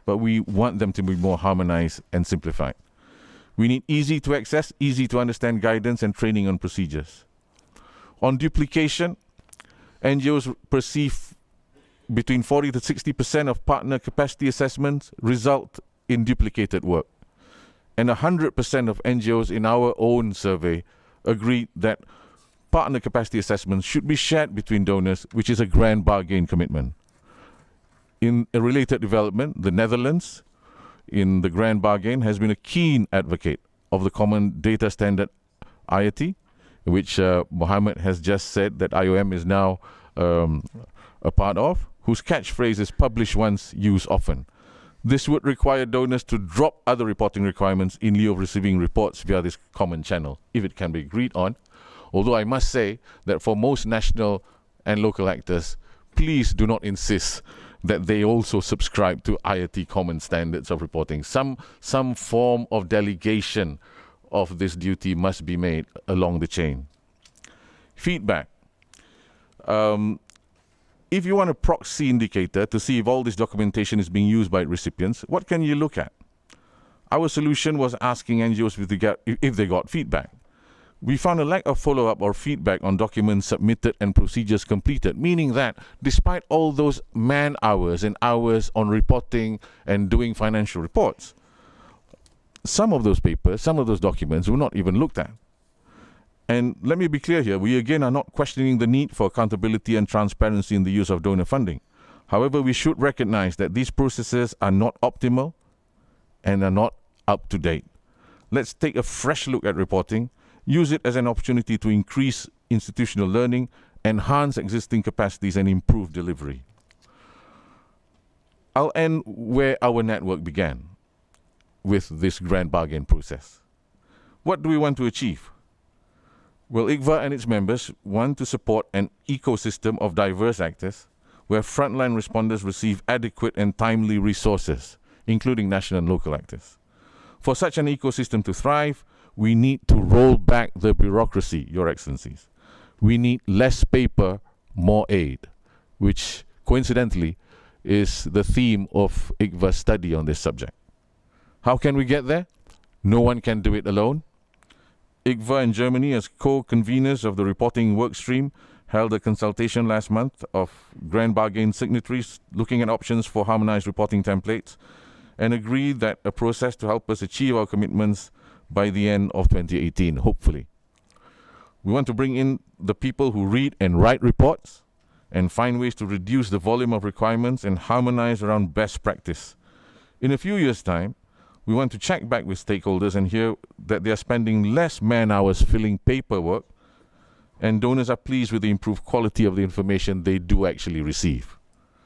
Speaker 4: but we want them to be more harmonized and simplified. We need easy to access, easy to understand guidance and training on procedures. On duplication, N G Os perceive between forty to sixty percent of partner capacity assessments result in duplicated work. And one hundred percent of N G Os in our own survey agreed that partner capacity assessments should be shared between donors, which is a grand bargain commitment. In a related development, the Netherlands, in the grand bargain, has been a keen advocate of the common data standard I A T, which uh, Mohammed has just said that I O M is now um, a part of, whose catchphrase is publish once, use often. This would require donors to drop other reporting requirements in lieu of receiving reports via this common channel, if it can be agreed on. Although I must say that for most national and local actors, please do not insist that they also subscribe to I A T common standards of reporting. Some, some form of delegation of this duty must be made along the chain. Feedback. Um, if you want a proxy indicator to see if all this documentation is being used by recipients, what can you look at? Our solution was asking N G Os if they got, if they got feedback. We found a lack of follow-up or feedback on documents submitted and procedures completed, meaning that despite all those man-hours and hours on reporting and doing financial reports, some of those papers, some of those documents were not even looked at. And let me be clear here, we again are not questioning the need for accountability and transparency in the use of donor funding. However, we should recognize that these processes are not optimal and are not up to date. Let's take a fresh look at reporting, use it as an opportunity to increase institutional learning, enhance existing capacities, and improve delivery. I'll end where our network began, with this grand bargain process. What do we want to achieve? Well, I C V A and its members want to support an ecosystem of diverse actors where frontline responders receive adequate and timely resources, including national and local actors. For such an ecosystem to thrive, we need to roll back the bureaucracy, Your Excellencies. We need less paper, more aid, which coincidentally is the theme of I C V A's study on this subject. How can we get there? No one can do it alone. I C V A and Germany, as co-conveners of the reporting workstream, held a consultation last month of grand bargain signatories looking at options for harmonized reporting templates and agreed that a process to help us achieve our commitments by the end of twenty eighteen, hopefully. We want to bring in the people who read and write reports and find ways to reduce the volume of requirements and harmonize around best practice. In a few years' time, we want to check back with stakeholders and hear that they are spending less man-hours filling paperwork, and donors are pleased with the improved quality of the information they do actually receive.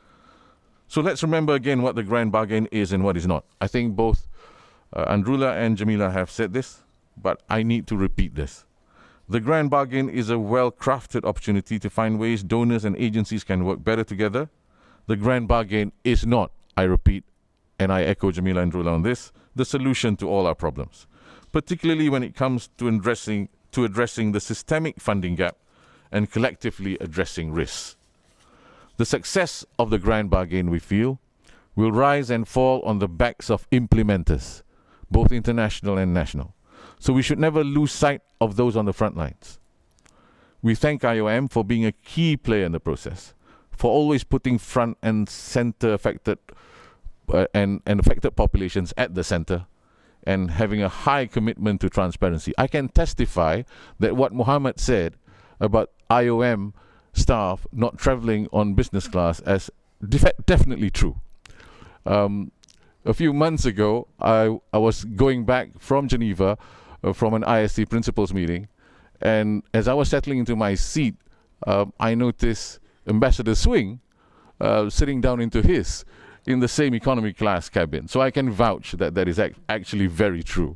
Speaker 4: So let's remember again what the grand bargain is and what is not. I think both uh, Andrula and Jamila have said this, but I need to repeat this. The grand bargain is a well-crafted opportunity to find ways donors and agencies can work better together. The grand bargain is not, I repeat, and I echo Jamila and Andrula on this, the solution to all our problems, particularly when it comes to addressing, to addressing the systemic funding gap and collectively addressing risks. The success of the grand bargain, we feel, will rise and fall on the backs of implementers, both international and national. So we should never lose sight of those on the front lines. We thank I O M for being a key player in the process, for always putting front and center affected uh, and, and affected populations at the center, and having a high commitment to transparency. I can testify that what Mohammed said about I O M staff not traveling on business class as def definitely true. Um, a few months ago, I, I was going back from Geneva uh, from an I S C principals meeting, and as I was settling into my seat, uh, I noticed Ambassador Swing uh, sitting down into his in the same economy class cabin. So I can vouch that that is ac actually very true.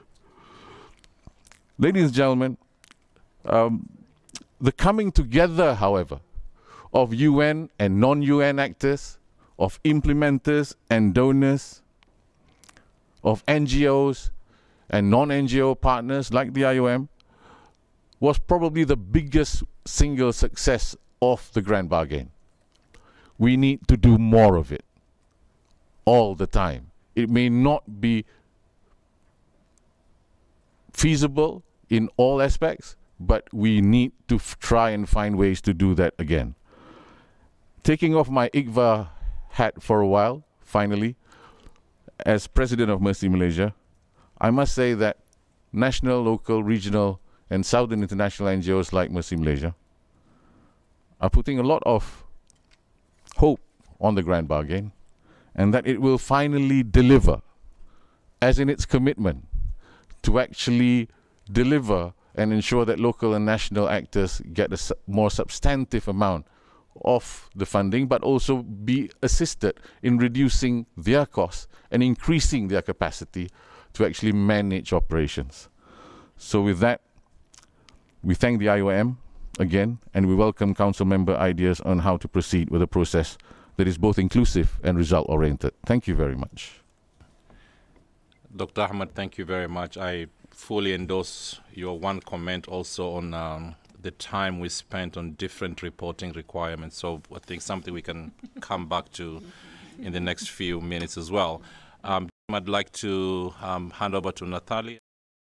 Speaker 4: Ladies and gentlemen, um, the coming together, however, of U N and non-U N actors, of implementers and donors, of N G Os and non-N G O partners like the I O M, was probably the biggest single success of the grand bargain. We need to do more of it. all the time. It may not be feasible in all aspects, but we need to f try and find ways to do that again. Taking off my I C V A hat for a while, finally, as president of Mercy Malaysia, I must say that national, local, regional, and southern international N G Os like Mercy Malaysia are putting a lot of hope on the Grand Bargain, and that it will finally deliver, as in its commitment to actually deliver and ensure that local and national actors get a su more substantive amount of the funding, but also be assisted in reducing their costs and increasing their capacity to actually manage operations. So with that, we thank the I O M again, and we welcome council member ideas on how to proceed with a process that is both inclusive and result-oriented. Thank you very much.
Speaker 1: Doctor Ahmed, thank you very much. I fully endorse your one comment also on um, the time we spent on different reporting requirements. So I think something we can come back to in the next few minutes as well. Um, I'd like to um, hand over to Natalie.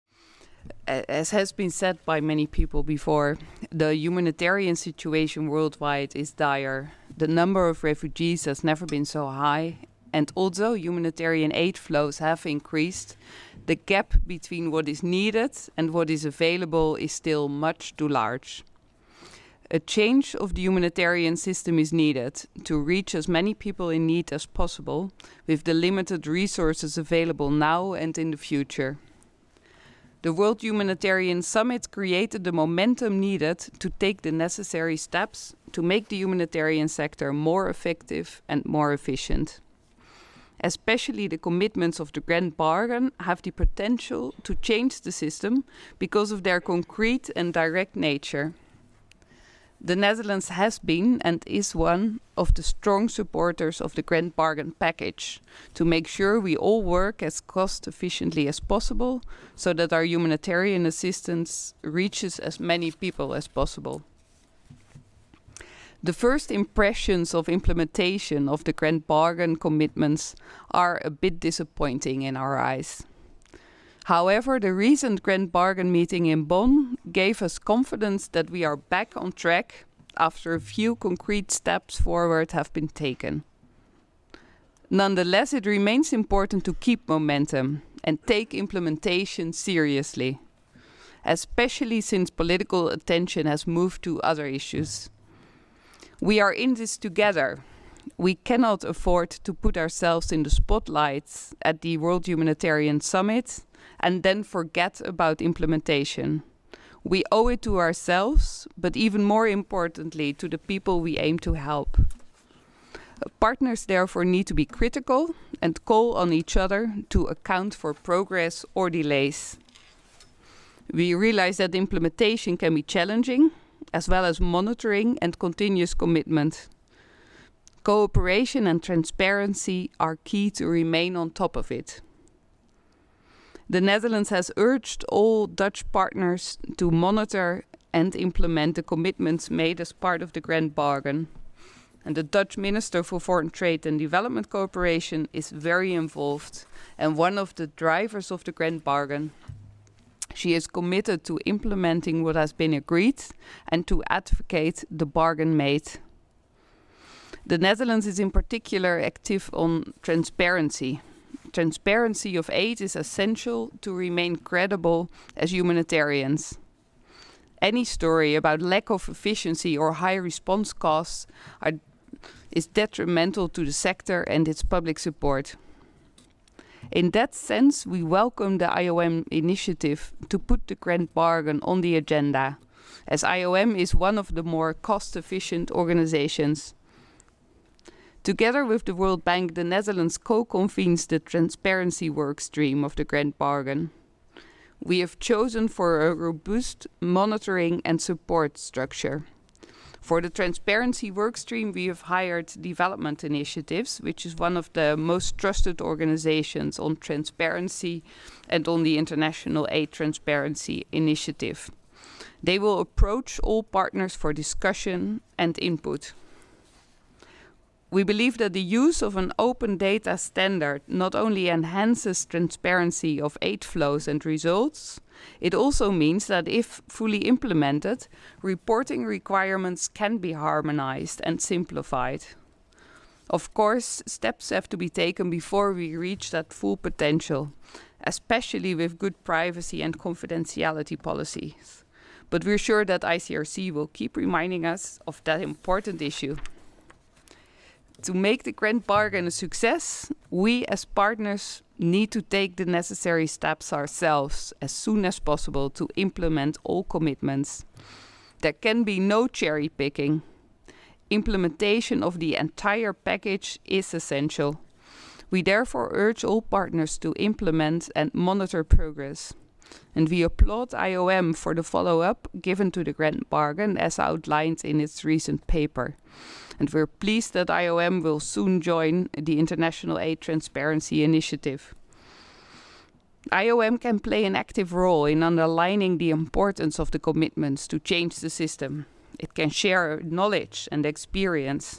Speaker 5: As has been said by many people before, the humanitarian situation worldwide is dire. The number of refugees has never been so high, and although humanitarian aid flows have increased, the gap between what is needed and what is available is still much too large. A change of the humanitarian system is needed to reach as many people in need as possible with the limited resources available now and in the future. The World Humanitarian Summit created the momentum needed to take the necessary steps to make the humanitarian sector more effective and more efficient. Especially the commitments of the Grand Bargain have the potential to change the system because of their concrete and direct nature. The Netherlands has been and is one of the strong supporters of the Grand Bargain package to make sure we all work as cost efficiently as possible so that our humanitarian assistance reaches as many people as possible. The first impressions of implementation of the Grand Bargain commitments are a bit disappointing in our eyes. However, the recent Grand Bargain meeting in Bonn gave us confidence that we are back on track after a few concrete steps forward have been taken. Nonetheless, it remains important to keep momentum and take implementation seriously, especially since political attention has moved to other issues. We are in this together. We cannot afford to put ourselves in the spotlight at the World Humanitarian Summit and then forget about implementation. We owe it to ourselves, but even more importantly, to the people we aim to help. Partners therefore need to be critical and call on each other to account for progress or delays. We realize that implementation can be challenging, as well as monitoring and continuous commitment. Cooperation and transparency are key to remain on top of it. The Netherlands has urged all Dutch partners to monitor and implement the commitments made as part of the Grand Bargain. And the Dutch Minister for Foreign Trade and Development Cooperation is very involved and one of the drivers of the Grand Bargain. She is committed to implementing what has been agreed and to advocate the bargain made. The Netherlands is in particular active on transparency. Transparency of aid is essential to remain credible as humanitarians. Any story about lack of efficiency or high response costs are, is detrimental to the sector and its public support. In that sense, we welcome the I O M initiative to put the Grand Bargain on the agenda, as I O M is one of the more cost-efficient organizations. Together with the World Bank, the Netherlands co-convenes the Transparency Workstream of the Grand Bargain. We have chosen for a robust monitoring and support structure. For the Transparency Workstream, we have hired Development Initiatives, which is one of the most trusted organizations on transparency and on the International Aid Transparency Initiative. They will approach all partners for discussion and input. We believe that the use of an open data standard not only enhances transparency of aid flows and results, it also means that if fully implemented, reporting requirements can be harmonized and simplified. Of course, steps have to be taken before we reach that full potential, especially with good privacy and confidentiality policies. But we're sure that I C R C will keep reminding us of that important issue. To make the grand bargain a success, we as partners need to take the necessary steps ourselves as soon as possible to implement all commitments. There can be no cherry picking. Implementation of the entire package is essential. We therefore urge all partners to implement and monitor progress. And we applaud I O M for the follow-up given to the grand bargain as outlined in its recent paper. And we're pleased that I O M will soon join the International Aid Transparency Initiative. I O M can play an active role in underlining the importance of the commitments to change the system. It can share knowledge and experience.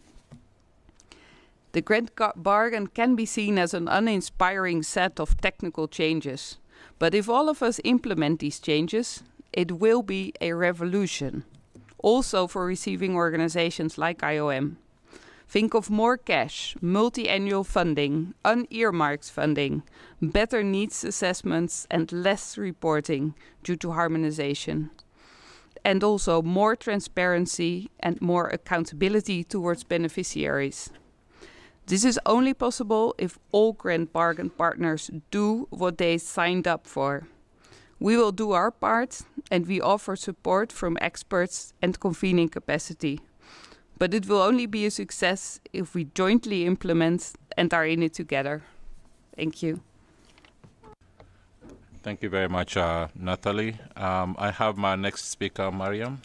Speaker 5: The grand bargain can be seen as an uninspiring set of technical changes. But if all of us implement these changes, it will be a revolution. Also for receiving organizations like I O M. Think of more cash, multi-annual funding, unearmarked funding, better needs assessments and less reporting due to harmonization. And also more transparency and more accountability towards beneficiaries. This is only possible if all grand bargain partners do what they signed up for. We will do our part and we offer support from experts and convening capacity. But it will only be a success if we jointly implement and are in it together. Thank you.
Speaker 1: Thank you very much, uh, Natalie. Um, I have my next speaker, Mariam.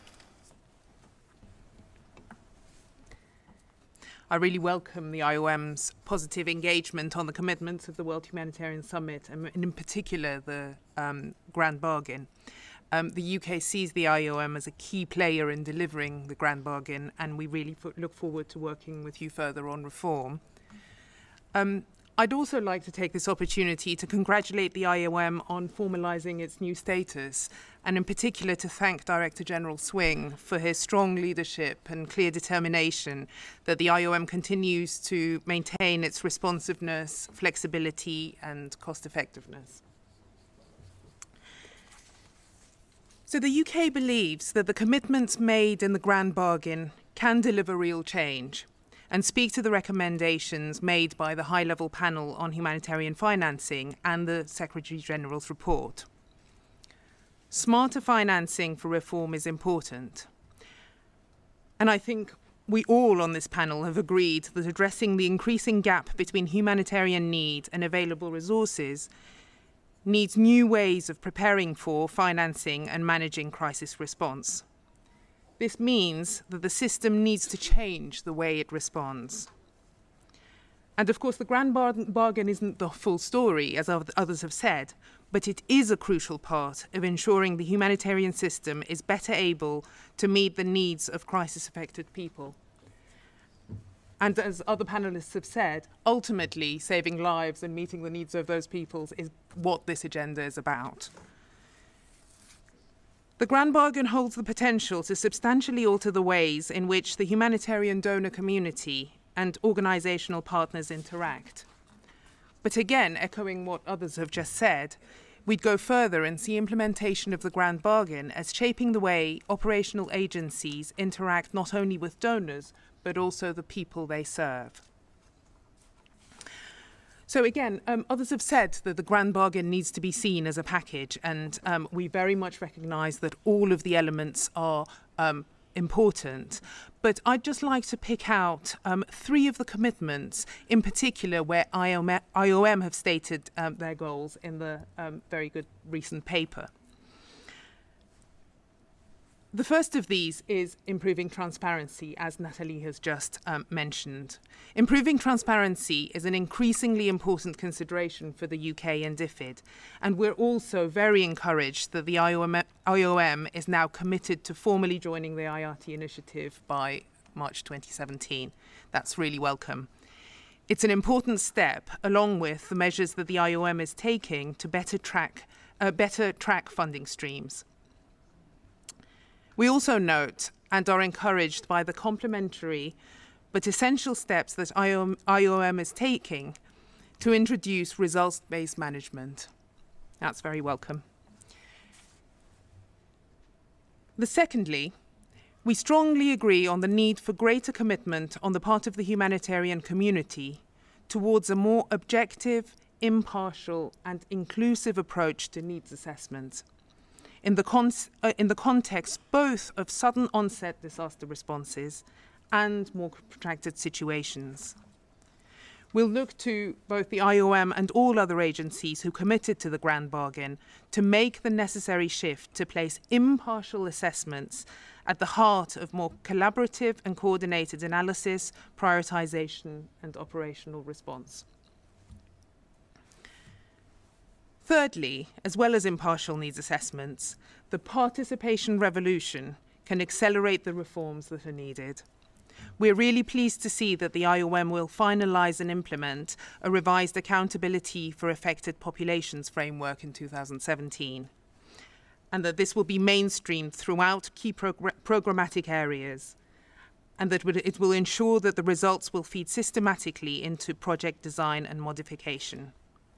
Speaker 6: I really welcome the I O M's positive engagement on the commitments of the World Humanitarian Summit, and in particular the um, Grand Bargain. Um, the U K sees the I O M as a key player in delivering the Grand Bargain, and we really look forward to working with you further on reform. Um, I'd also like to take this opportunity to congratulate the I O M on formalising its new status, and in particular to thank Director General Swing for his strong leadership and clear determination that the I O M continues to maintain its responsiveness, flexibility and cost effectiveness. So the U K believes that the commitments made in the Grand Bargain can deliver real change and speak to the recommendations made by the high-level panel on humanitarian financing and the Secretary-General's report. Smarter financing for reform is important. And I think we all on this panel have agreed that addressing the increasing gap between humanitarian need and available resources needs new ways of preparing for, financing and managing crisis response. This means that the system needs to change the way it responds. And of course, the Grand bar Bargain isn't the full story, as others have said, but it is a crucial part of ensuring the humanitarian system is better able to meet the needs of crisis-affected people. And as other panelists have said, ultimately saving lives and meeting the needs of those peoples is what this agenda is about. The Grand Bargain holds the potential to substantially alter the ways in which the humanitarian donor community and organisational partners interact. But again, echoing what others have just said, we'd go further and see implementation of the Grand Bargain as shaping the way operational agencies interact not only with donors, but also the people they serve. So again, um, others have said that the Grand Bargain needs to be seen as a package, and um, we very much recognise that all of the elements are um, important. But I'd just like to pick out um, three of the commitments, in particular where I O M have stated um, their goals in the um, very good recent paper. The first of these is improving transparency, as Natalie has just um, mentioned. Improving transparency is an increasingly important consideration for the U K and DFID, and we're also very encouraged that the I O M, I O M is now committed to formally joining the I R T initiative by March twenty seventeen. That's really welcome. It's an important step, along with the measures that the I O M is taking to better track, uh, better track funding streams. We also note and are encouraged by the complementary but essential steps that I O M is taking to introduce results-based management. That's very welcome. The secondly, we strongly agree on the need for greater commitment on the part of the humanitarian community towards a more objective, impartial and inclusive approach to needs assessment in the, con uh, in the context both of sudden onset disaster responses and more protracted situations. We'll look to both the I O M and all other agencies who committed to the Grand Bargain to make the necessary shift to place impartial assessments at the heart of more collaborative and coordinated analysis, prioritization, and operational response. Thirdly, as well as impartial needs assessments, the participation revolution can accelerate the reforms that are needed. We're really pleased to see that the I O M will finalise and implement a revised accountability for affected populations framework in two thousand seventeen, and that this will be mainstreamed throughout key progr programmatic areas, and that it will ensure that the results will feed systematically into project design and modification.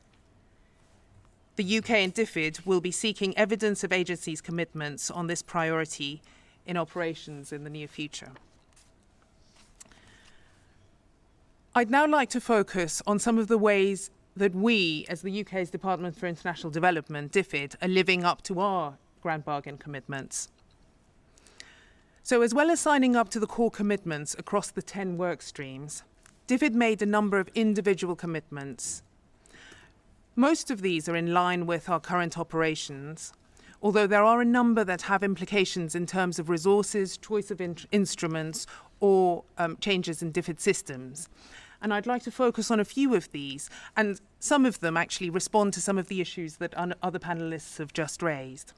Speaker 6: The U K and DFID will be seeking evidence of agencies' commitments on this priority in operations in the near future. I'd now like to focus on some of the ways that we, as the U K's Department for International Development, DFID, are living up to our Grand Bargain commitments. So as well as signing up to the core commitments across the ten work streams, DFID made a number of individual commitments. Most of these are in line with our current operations, although there are a number that have implications in terms of resources, choice of in instruments, or um, changes in DFID systems. And I'd like to focus on a few of these, and some of them actually respond to some of the issues that other panelists have just raised.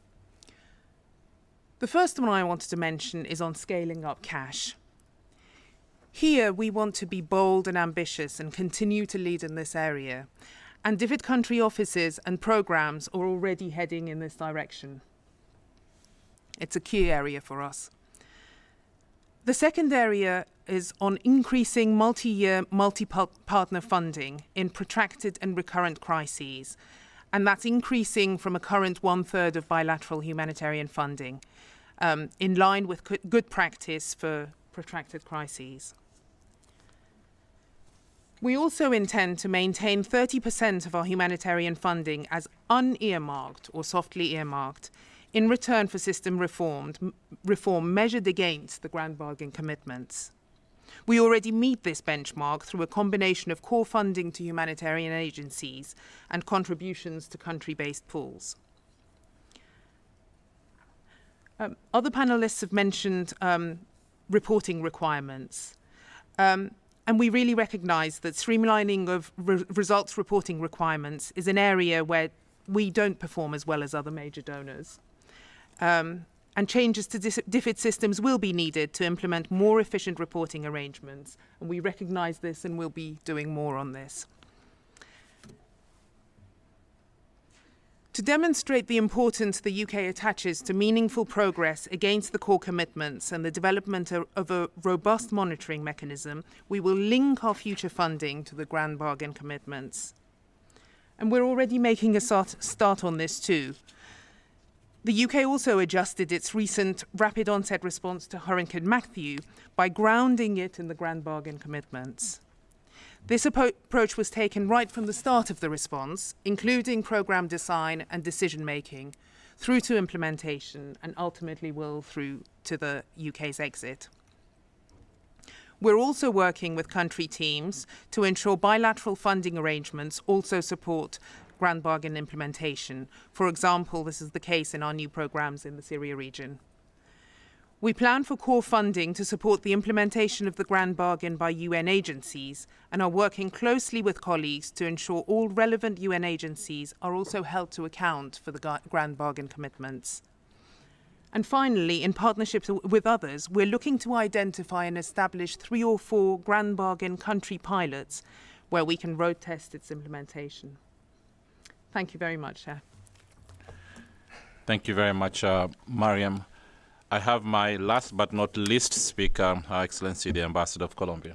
Speaker 6: The first one I wanted to mention is on scaling up cash. Here we want to be bold and ambitious and continue to lead in this area. And DFID country offices and programmes are already heading in this direction. It's a key area for us. The second area is on increasing multi-year, multi-partner funding in protracted and recurrent crises. And that's increasing from a current one-third of bilateral humanitarian funding, um, in line with good practice for protracted crises. We also intend to maintain thirty percent of our humanitarian funding as un-earmarked or softly earmarked in return for system reformed, reform measured against the Grand Bargain commitments. We already meet this benchmark through a combination of core funding to humanitarian agencies and contributions to country-based pools. Um, other panelists have mentioned um, reporting requirements. Um, And we really recognise that streamlining of re results reporting requirements is an area where we don't perform as well as other major donors. Um, and changes to DFID systems will be needed to implement more efficient reporting arrangements. And we recognise this and we'll be doing more on this. To demonstrate the importance the U K attaches to meaningful progress against the core commitments and the development of a robust monitoring mechanism, we will link our future funding to the Grand Bargain commitments. And we're already making a start on this too. The U K also adjusted its recent rapid onset response to Hurricane Matthew by grounding it in the Grand Bargain commitments. This approach was taken right from the start of the response, including programme design and decision-making, through to implementation, and ultimately will through to the U K's exit. We're also working with country teams to ensure bilateral funding arrangements also support Grand Bargain implementation. For example, this is the case in our new programmes in the Syria region. We plan for core funding to support the implementation of the Grand Bargain by U N agencies and are working closely with colleagues to ensure all relevant U N agencies are also held to account for the Grand Bargain commitments. And finally, in partnerships w- with others, we're looking to identify and establish three or four Grand Bargain country pilots where we can road test its implementation. Thank you very much, Chair.
Speaker 1: Thank you very much, uh, Mariam. I have my last but not least speaker, Her Excellency the Ambassador of Colombia.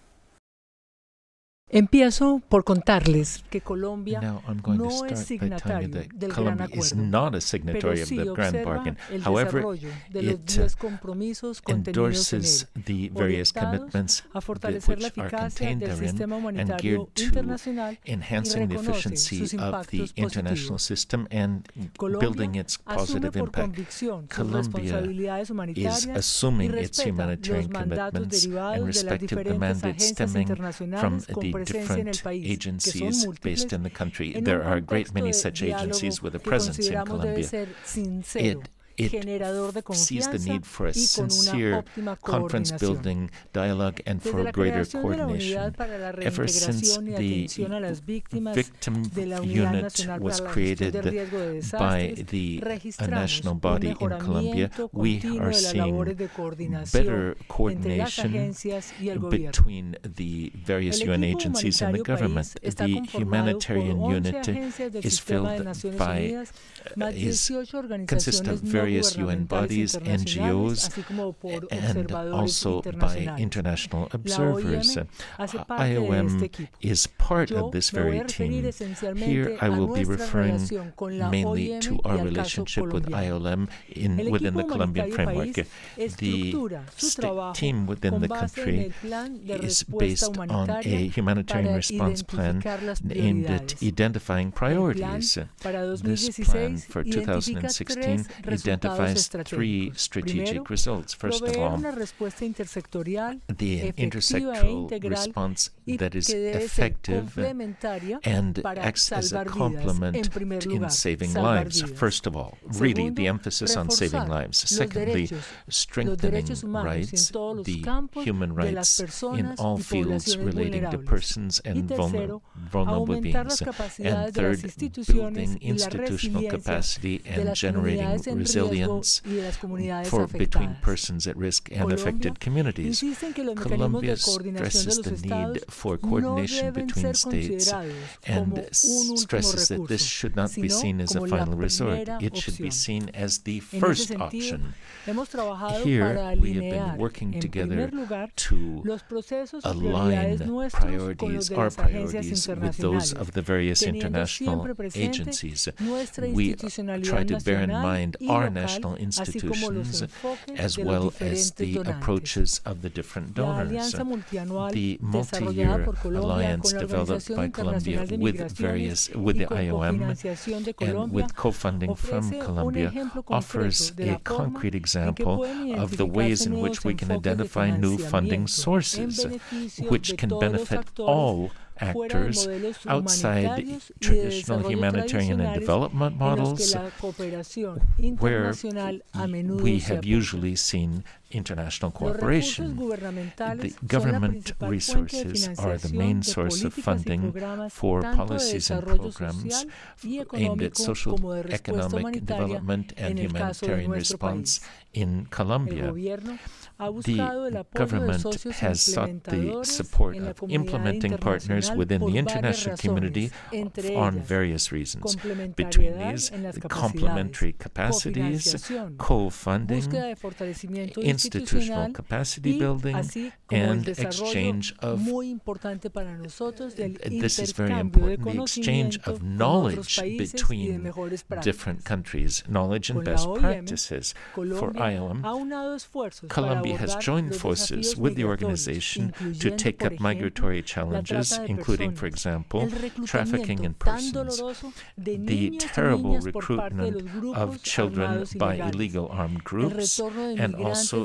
Speaker 7: Empiezo por contarles que Colombia
Speaker 8: Now I'm going
Speaker 7: no
Speaker 8: to
Speaker 7: es
Speaker 8: start by telling you
Speaker 7: signatario
Speaker 8: that
Speaker 7: del Gran
Speaker 8: Colombia is
Speaker 7: Acuerdo,
Speaker 8: not a
Speaker 7: pero
Speaker 8: signatory of
Speaker 7: sí
Speaker 8: the Grand
Speaker 7: observa
Speaker 8: Bargain.
Speaker 7: el
Speaker 8: However,
Speaker 7: desarrollo de los
Speaker 8: it uh,
Speaker 7: diez compromisos contenidos en
Speaker 8: endorses
Speaker 7: él,
Speaker 8: the various
Speaker 7: orientados
Speaker 8: commitments
Speaker 7: a
Speaker 8: that,
Speaker 7: fortalecer la
Speaker 8: which are
Speaker 7: eficacia
Speaker 8: contained
Speaker 7: del
Speaker 8: therein
Speaker 7: sistema
Speaker 8: and
Speaker 7: humanitario
Speaker 8: geared to
Speaker 7: internacional y
Speaker 8: enhancing the
Speaker 7: reconoce
Speaker 8: efficiency
Speaker 7: sus
Speaker 8: of the
Speaker 7: impactos
Speaker 8: international
Speaker 7: positivos.
Speaker 8: system and building
Speaker 7: Colombia
Speaker 8: its
Speaker 7: asume
Speaker 8: positive
Speaker 7: por
Speaker 8: impact.
Speaker 7: convicción sus
Speaker 8: Colombia
Speaker 7: responsabilidades
Speaker 8: is
Speaker 7: humanitarias y
Speaker 8: assuming its
Speaker 7: respeta
Speaker 8: humanitarian
Speaker 7: los mandatos
Speaker 8: commitments
Speaker 7: derivados
Speaker 8: and
Speaker 7: de las
Speaker 8: respecting the
Speaker 7: diferentes
Speaker 8: mandates
Speaker 7: agencias
Speaker 8: stemming from
Speaker 7: internacionales con
Speaker 8: the
Speaker 7: presencia en el
Speaker 8: different
Speaker 7: país, que son
Speaker 8: agencies
Speaker 7: múltiples,
Speaker 8: based in the country.
Speaker 7: en
Speaker 8: There
Speaker 7: un
Speaker 8: are a great
Speaker 7: contexto
Speaker 8: many
Speaker 7: de
Speaker 8: such
Speaker 7: diálogo
Speaker 8: agencies with a
Speaker 7: que
Speaker 8: presence in
Speaker 7: consideramos debe
Speaker 8: Colombia.
Speaker 7: ser sincero,
Speaker 8: It It
Speaker 7: generador de
Speaker 8: sees the
Speaker 7: confianza
Speaker 8: need for a
Speaker 7: y con una
Speaker 8: sincere
Speaker 7: óptima coordinación.
Speaker 8: conference-building dialogue and
Speaker 7: Desde
Speaker 8: for
Speaker 7: la
Speaker 8: greater
Speaker 7: creación de la
Speaker 8: coordination.
Speaker 7: Unidad para la
Speaker 8: Ever since
Speaker 7: Reintegración y
Speaker 8: the
Speaker 7: Atención a las Víctimas
Speaker 8: victim
Speaker 7: de la Unidad
Speaker 8: unit
Speaker 7: Nacional
Speaker 8: was
Speaker 7: para la Gestión
Speaker 8: created
Speaker 7: de Riesgo de
Speaker 8: by
Speaker 7: Desastres,
Speaker 8: the a
Speaker 7: registramos
Speaker 8: national
Speaker 7: un
Speaker 8: body in Colombia,
Speaker 7: mejoramiento
Speaker 8: we
Speaker 7: continuo
Speaker 8: are
Speaker 7: de las
Speaker 8: seeing
Speaker 7: labores de coordinación
Speaker 8: better
Speaker 7: entre las
Speaker 8: coordination
Speaker 7: agencias y el gobierno.
Speaker 8: between the various
Speaker 7: El
Speaker 8: U N
Speaker 7: equipo
Speaker 8: agencies and the
Speaker 7: humanitario
Speaker 8: government.
Speaker 7: país está
Speaker 8: The
Speaker 7: conformado
Speaker 8: humanitarian
Speaker 7: por once
Speaker 8: unit
Speaker 7: agencias del
Speaker 8: is
Speaker 7: Sistema de
Speaker 8: filled
Speaker 7: Naciones
Speaker 8: by
Speaker 7: Unidas, más
Speaker 8: is
Speaker 7: dieciocho
Speaker 8: consists
Speaker 7: organizaciones
Speaker 8: of
Speaker 7: no
Speaker 8: various U N
Speaker 7: gubernamentales
Speaker 8: bodies, N G
Speaker 7: internacionales,
Speaker 8: Os,
Speaker 7: así como por
Speaker 8: and
Speaker 7: observadores
Speaker 8: also by
Speaker 7: internacionales.
Speaker 8: international
Speaker 7: La O I
Speaker 8: observers.
Speaker 7: M hace
Speaker 8: Uh,
Speaker 7: parte de este
Speaker 8: I O M
Speaker 7: equipo.
Speaker 8: is part
Speaker 7: Yo
Speaker 8: of this
Speaker 7: me voy
Speaker 8: very
Speaker 7: a referir
Speaker 8: team.
Speaker 7: esencialmente
Speaker 8: Here I
Speaker 7: a
Speaker 8: will be
Speaker 7: nuestra
Speaker 8: referring
Speaker 7: relación con la
Speaker 8: mainly
Speaker 7: O I M
Speaker 8: to
Speaker 7: y
Speaker 8: our
Speaker 7: al caso
Speaker 8: relationship with I
Speaker 7: colombiano.
Speaker 8: O M in
Speaker 7: El
Speaker 8: within the
Speaker 7: equipo
Speaker 8: Colombian
Speaker 7: humanitario
Speaker 8: framework.
Speaker 7: país
Speaker 8: The
Speaker 7: estructura su
Speaker 8: sta-
Speaker 7: trabajo
Speaker 8: team within
Speaker 7: con
Speaker 8: the
Speaker 7: base en
Speaker 8: country
Speaker 7: el plan de
Speaker 8: is
Speaker 7: respuesta
Speaker 8: based on a
Speaker 7: humanitaria
Speaker 8: humanitarian
Speaker 7: para
Speaker 8: response plan
Speaker 7: identificar las
Speaker 8: aimed at
Speaker 7: prioridades.
Speaker 8: identifying
Speaker 7: El plan
Speaker 8: priorities.
Speaker 7: para
Speaker 8: This plan
Speaker 7: dos mil dieciséis
Speaker 8: for
Speaker 7: identifica
Speaker 8: twenty sixteen
Speaker 7: tres resultados
Speaker 8: identifies three
Speaker 7: estratégicos.
Speaker 8: strategic
Speaker 7: Primero,
Speaker 8: results. First of
Speaker 7: proveer
Speaker 8: all,
Speaker 7: una respuesta intersectorial
Speaker 8: the
Speaker 7: efectiva e
Speaker 8: intersectoral
Speaker 7: integral
Speaker 8: response
Speaker 7: y
Speaker 8: that is
Speaker 7: que debe ser
Speaker 8: effective
Speaker 7: complementaria
Speaker 8: and
Speaker 7: para
Speaker 8: acts as a
Speaker 7: salvar vidas.
Speaker 8: complement
Speaker 7: En primer
Speaker 8: in
Speaker 7: lugar,
Speaker 8: saving
Speaker 7: salvar
Speaker 8: lives.
Speaker 7: vidas.
Speaker 8: First of all, really
Speaker 7: Segundo,
Speaker 8: the emphasis on saving
Speaker 7: reforzar
Speaker 8: lives.
Speaker 7: los
Speaker 8: Secondly,
Speaker 7: derechos, los
Speaker 8: strengthening
Speaker 7: derechos humanos
Speaker 8: rights,
Speaker 7: en todos los
Speaker 8: the
Speaker 7: campos
Speaker 8: human
Speaker 7: de las
Speaker 8: rights in
Speaker 7: personas
Speaker 8: all
Speaker 7: y
Speaker 8: fields
Speaker 7: poblaciones
Speaker 8: relating to
Speaker 7: vulnerables.
Speaker 8: persons
Speaker 7: Y
Speaker 8: and vulner-
Speaker 7: tercero,
Speaker 8: vulnerable
Speaker 7: aumentar las
Speaker 8: beings.
Speaker 7: capacidades
Speaker 8: And
Speaker 7: de las
Speaker 8: third,
Speaker 7: instituciones
Speaker 8: building
Speaker 7: y la
Speaker 8: institutional
Speaker 7: resiliencia
Speaker 8: capacity
Speaker 7: de
Speaker 8: and
Speaker 7: las
Speaker 8: generating
Speaker 7: comunidades en riesgo
Speaker 8: resilience
Speaker 7: y de las comunidades
Speaker 8: for between
Speaker 7: afectadas.
Speaker 8: persons at risk and
Speaker 7: Colombia
Speaker 8: affected communities.
Speaker 7: insiste en que los mecanismos de
Speaker 8: Colombia
Speaker 7: coordinación de
Speaker 8: stresses
Speaker 7: los
Speaker 8: the need
Speaker 7: estados
Speaker 8: for
Speaker 7: no
Speaker 8: coordination
Speaker 7: deben
Speaker 8: between
Speaker 7: ser
Speaker 8: states
Speaker 7: considerados
Speaker 8: and
Speaker 7: como un
Speaker 8: s-
Speaker 7: último
Speaker 8: stresses that this
Speaker 7: recurso,
Speaker 8: should not be
Speaker 7: sino
Speaker 8: seen as a
Speaker 7: como la
Speaker 8: final resort.
Speaker 7: primera
Speaker 8: It should be
Speaker 7: opción.
Speaker 8: seen as the
Speaker 7: En ese
Speaker 8: first
Speaker 7: sentido,
Speaker 8: option.
Speaker 7: hemos trabajado
Speaker 8: Here
Speaker 7: para
Speaker 8: we have been
Speaker 7: alinear,
Speaker 8: working
Speaker 7: en
Speaker 8: together
Speaker 7: primer lugar,
Speaker 8: to
Speaker 7: los procesos y prioridades
Speaker 8: align
Speaker 7: nuestros con los
Speaker 8: priorities,
Speaker 7: de
Speaker 8: our
Speaker 7: las agencias
Speaker 8: priorities, with those
Speaker 7: internacionales,
Speaker 8: of the various
Speaker 7: teniendo
Speaker 8: international
Speaker 7: siempre presente
Speaker 8: agencies.
Speaker 7: nuestra
Speaker 8: We
Speaker 7: institucionalidad
Speaker 8: try to bear in
Speaker 7: nacional
Speaker 8: mind
Speaker 7: y
Speaker 8: our
Speaker 7: local,
Speaker 8: national
Speaker 7: así como los
Speaker 8: institutions
Speaker 7: enfoques
Speaker 8: as
Speaker 7: de los
Speaker 8: well as
Speaker 7: diferentes
Speaker 8: the
Speaker 7: donantes.
Speaker 8: approaches of the different
Speaker 7: La
Speaker 8: donors.
Speaker 7: alianza multianual
Speaker 8: The
Speaker 7: desarrollada
Speaker 8: multi-year
Speaker 7: por Colombia
Speaker 8: alliance
Speaker 7: con la
Speaker 8: developed
Speaker 7: Organización
Speaker 8: by Colombia
Speaker 7: Internacional de
Speaker 8: with
Speaker 7: Migraciones
Speaker 8: various with
Speaker 7: y
Speaker 8: the
Speaker 7: con
Speaker 8: I O M
Speaker 7: cofinanciación de
Speaker 8: and
Speaker 7: Colombia
Speaker 8: with co-funding from
Speaker 7: ofrece un
Speaker 8: Colombia
Speaker 7: ejemplo
Speaker 8: offers
Speaker 7: concreto de la
Speaker 8: a
Speaker 7: forma
Speaker 8: concrete
Speaker 7: en que
Speaker 8: example
Speaker 7: pueden
Speaker 8: of the ways in
Speaker 7: identificarse
Speaker 8: which we
Speaker 7: nuevos
Speaker 8: can
Speaker 7: enfoques de
Speaker 8: identify new funding
Speaker 7: financiamiento en
Speaker 8: sources
Speaker 7: beneficio
Speaker 8: which
Speaker 7: de
Speaker 8: can
Speaker 7: todos los
Speaker 8: benefit
Speaker 7: actores
Speaker 8: all
Speaker 7: fuera de
Speaker 8: actors
Speaker 7: modelos
Speaker 8: outside
Speaker 7: humanitarios y de
Speaker 8: traditional
Speaker 7: desarrollo
Speaker 8: humanitarian and
Speaker 7: tradicionales
Speaker 8: development
Speaker 7: en los que
Speaker 8: models
Speaker 7: la cooperación
Speaker 8: where
Speaker 7: internacional a menudo
Speaker 8: we
Speaker 7: se
Speaker 8: have
Speaker 7: apoya.
Speaker 8: usually seen international
Speaker 7: Los recursos
Speaker 8: cooperation.
Speaker 7: gubernamentales
Speaker 8: The
Speaker 7: son la
Speaker 8: government
Speaker 7: principal fuente de
Speaker 8: resources are the
Speaker 7: financiación
Speaker 8: main
Speaker 7: de
Speaker 8: source of
Speaker 7: políticas y
Speaker 8: funding
Speaker 7: programas
Speaker 8: for
Speaker 7: tanto de
Speaker 8: policies and
Speaker 7: desarrollo
Speaker 8: programs
Speaker 7: social y
Speaker 8: aimed at
Speaker 7: económico
Speaker 8: social,
Speaker 7: como de respuesta
Speaker 8: economic
Speaker 7: humanitaria
Speaker 8: development and
Speaker 7: en el caso de
Speaker 8: humanitarian
Speaker 7: nuestro
Speaker 8: response
Speaker 7: país.
Speaker 8: in
Speaker 7: El
Speaker 8: Colombia.
Speaker 7: gobierno ha
Speaker 8: The
Speaker 7: buscado el apoyo de
Speaker 8: government
Speaker 7: socios
Speaker 8: has sought the
Speaker 7: implementadores
Speaker 8: support
Speaker 7: en la
Speaker 8: of
Speaker 7: comunidad
Speaker 8: implementing partners
Speaker 7: internacional
Speaker 8: within
Speaker 7: por
Speaker 8: the
Speaker 7: varias
Speaker 8: international community
Speaker 7: razones, entre
Speaker 8: on
Speaker 7: ellas
Speaker 8: various reasons. Between
Speaker 7: complementariedad
Speaker 8: these,
Speaker 7: en las
Speaker 8: complementary
Speaker 7: capacidades,
Speaker 8: capacities,
Speaker 7: cofinanciación,
Speaker 8: co-funding,
Speaker 7: búsqueda de fortalecimiento
Speaker 8: institutional
Speaker 7: institucional
Speaker 8: capacity
Speaker 7: y
Speaker 8: building,
Speaker 7: así como el
Speaker 8: and
Speaker 7: desarrollo
Speaker 8: exchange of
Speaker 7: muy importante para nosotros del
Speaker 8: this is very
Speaker 7: intercambio de
Speaker 8: important, the exchange
Speaker 7: conocimiento
Speaker 8: of
Speaker 7: con otros
Speaker 8: knowledge
Speaker 7: países y de
Speaker 8: between
Speaker 7: mejores
Speaker 8: different
Speaker 7: prácticas.
Speaker 8: countries, knowledge and
Speaker 7: Con la
Speaker 8: best
Speaker 7: O I M,
Speaker 8: practices. For
Speaker 7: Colombia
Speaker 8: I O M,
Speaker 7: ha unado esfuerzos
Speaker 8: Colombia
Speaker 7: para
Speaker 8: has
Speaker 7: abordar
Speaker 8: joined
Speaker 7: los
Speaker 8: forces
Speaker 7: desafíos
Speaker 8: with the
Speaker 7: migratorios,
Speaker 8: organization to
Speaker 7: incluyendo,
Speaker 8: take
Speaker 7: por
Speaker 8: up
Speaker 7: ejemplo,
Speaker 8: migratory
Speaker 7: la
Speaker 8: challenges,
Speaker 7: trata de
Speaker 8: including,
Speaker 7: personas,
Speaker 8: for example,
Speaker 7: el
Speaker 8: trafficking in
Speaker 7: reclutamiento tan
Speaker 8: persons,
Speaker 7: doloroso de
Speaker 8: the
Speaker 7: niños y
Speaker 8: terrible
Speaker 7: niñas por parte de
Speaker 8: recruitment
Speaker 7: los grupos
Speaker 8: of children
Speaker 7: armados
Speaker 8: by
Speaker 7: ilegales,
Speaker 8: illegal armed
Speaker 7: el
Speaker 8: groups,
Speaker 7: retorno de
Speaker 8: and
Speaker 7: migrantes
Speaker 8: also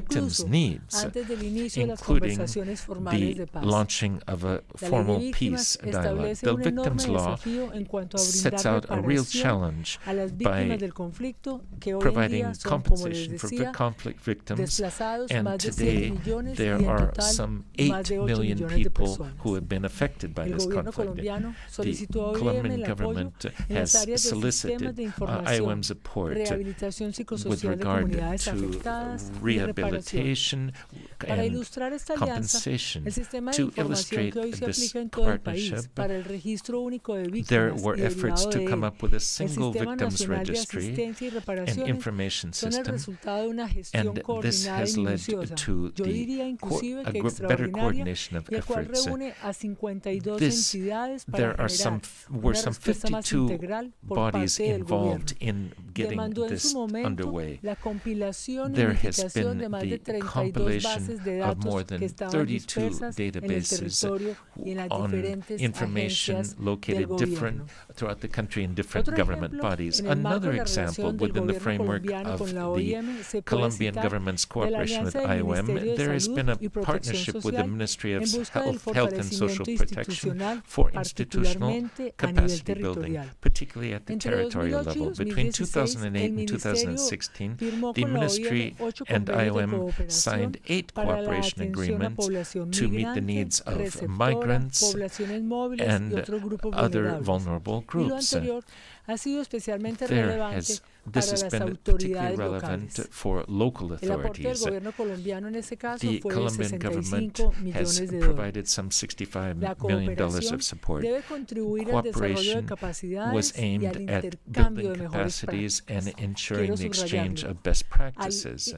Speaker 8: victims' needs, including the launching of a formal peace dialogue. The victims' law sets out a real challenge by providing compensation for the conflict victims, and today there are some eight million people who have been affected by this conflict. The Colombian government has solicited uh, I O M support with regard to rehabilitation and compensation. To illustrate this partnership, there were efforts to come up with a single victims registry and information system, and this has led to the co a better coordination of efforts. This, there are some, were some fifty-two bodies involved in getting this underway. There has been the compilation of more than thirty-two databases on information located different throughout the country in different government bodies. Another example, within the framework of the Colombian government's cooperation with I O M, there has been a partnership with the Ministry of Health, Health and Social Protection for institutional capacity building, particularly at the territorial level. Between two thousand eight and two thousand sixteen, the Ministry and I O M signed eight cooperation agreements to meet the needs of migrants and other vulnerable groups. There has, this has been particularly relevant for local authorities. The Colombian government has provided some sixty-five million dollars of support. Cooperation was aimed at building capacities and ensuring the exchange of best practices.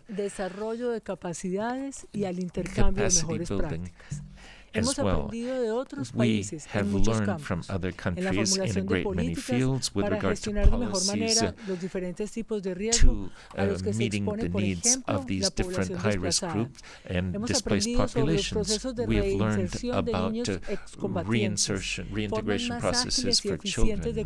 Speaker 8: Capacity building as well. We have learned from other countries in a great many fields with regard to policies uh, to uh, meeting the needs of these different high-risk groups and displaced populations. We have learned about uh, reinsertion, reintegration processes for children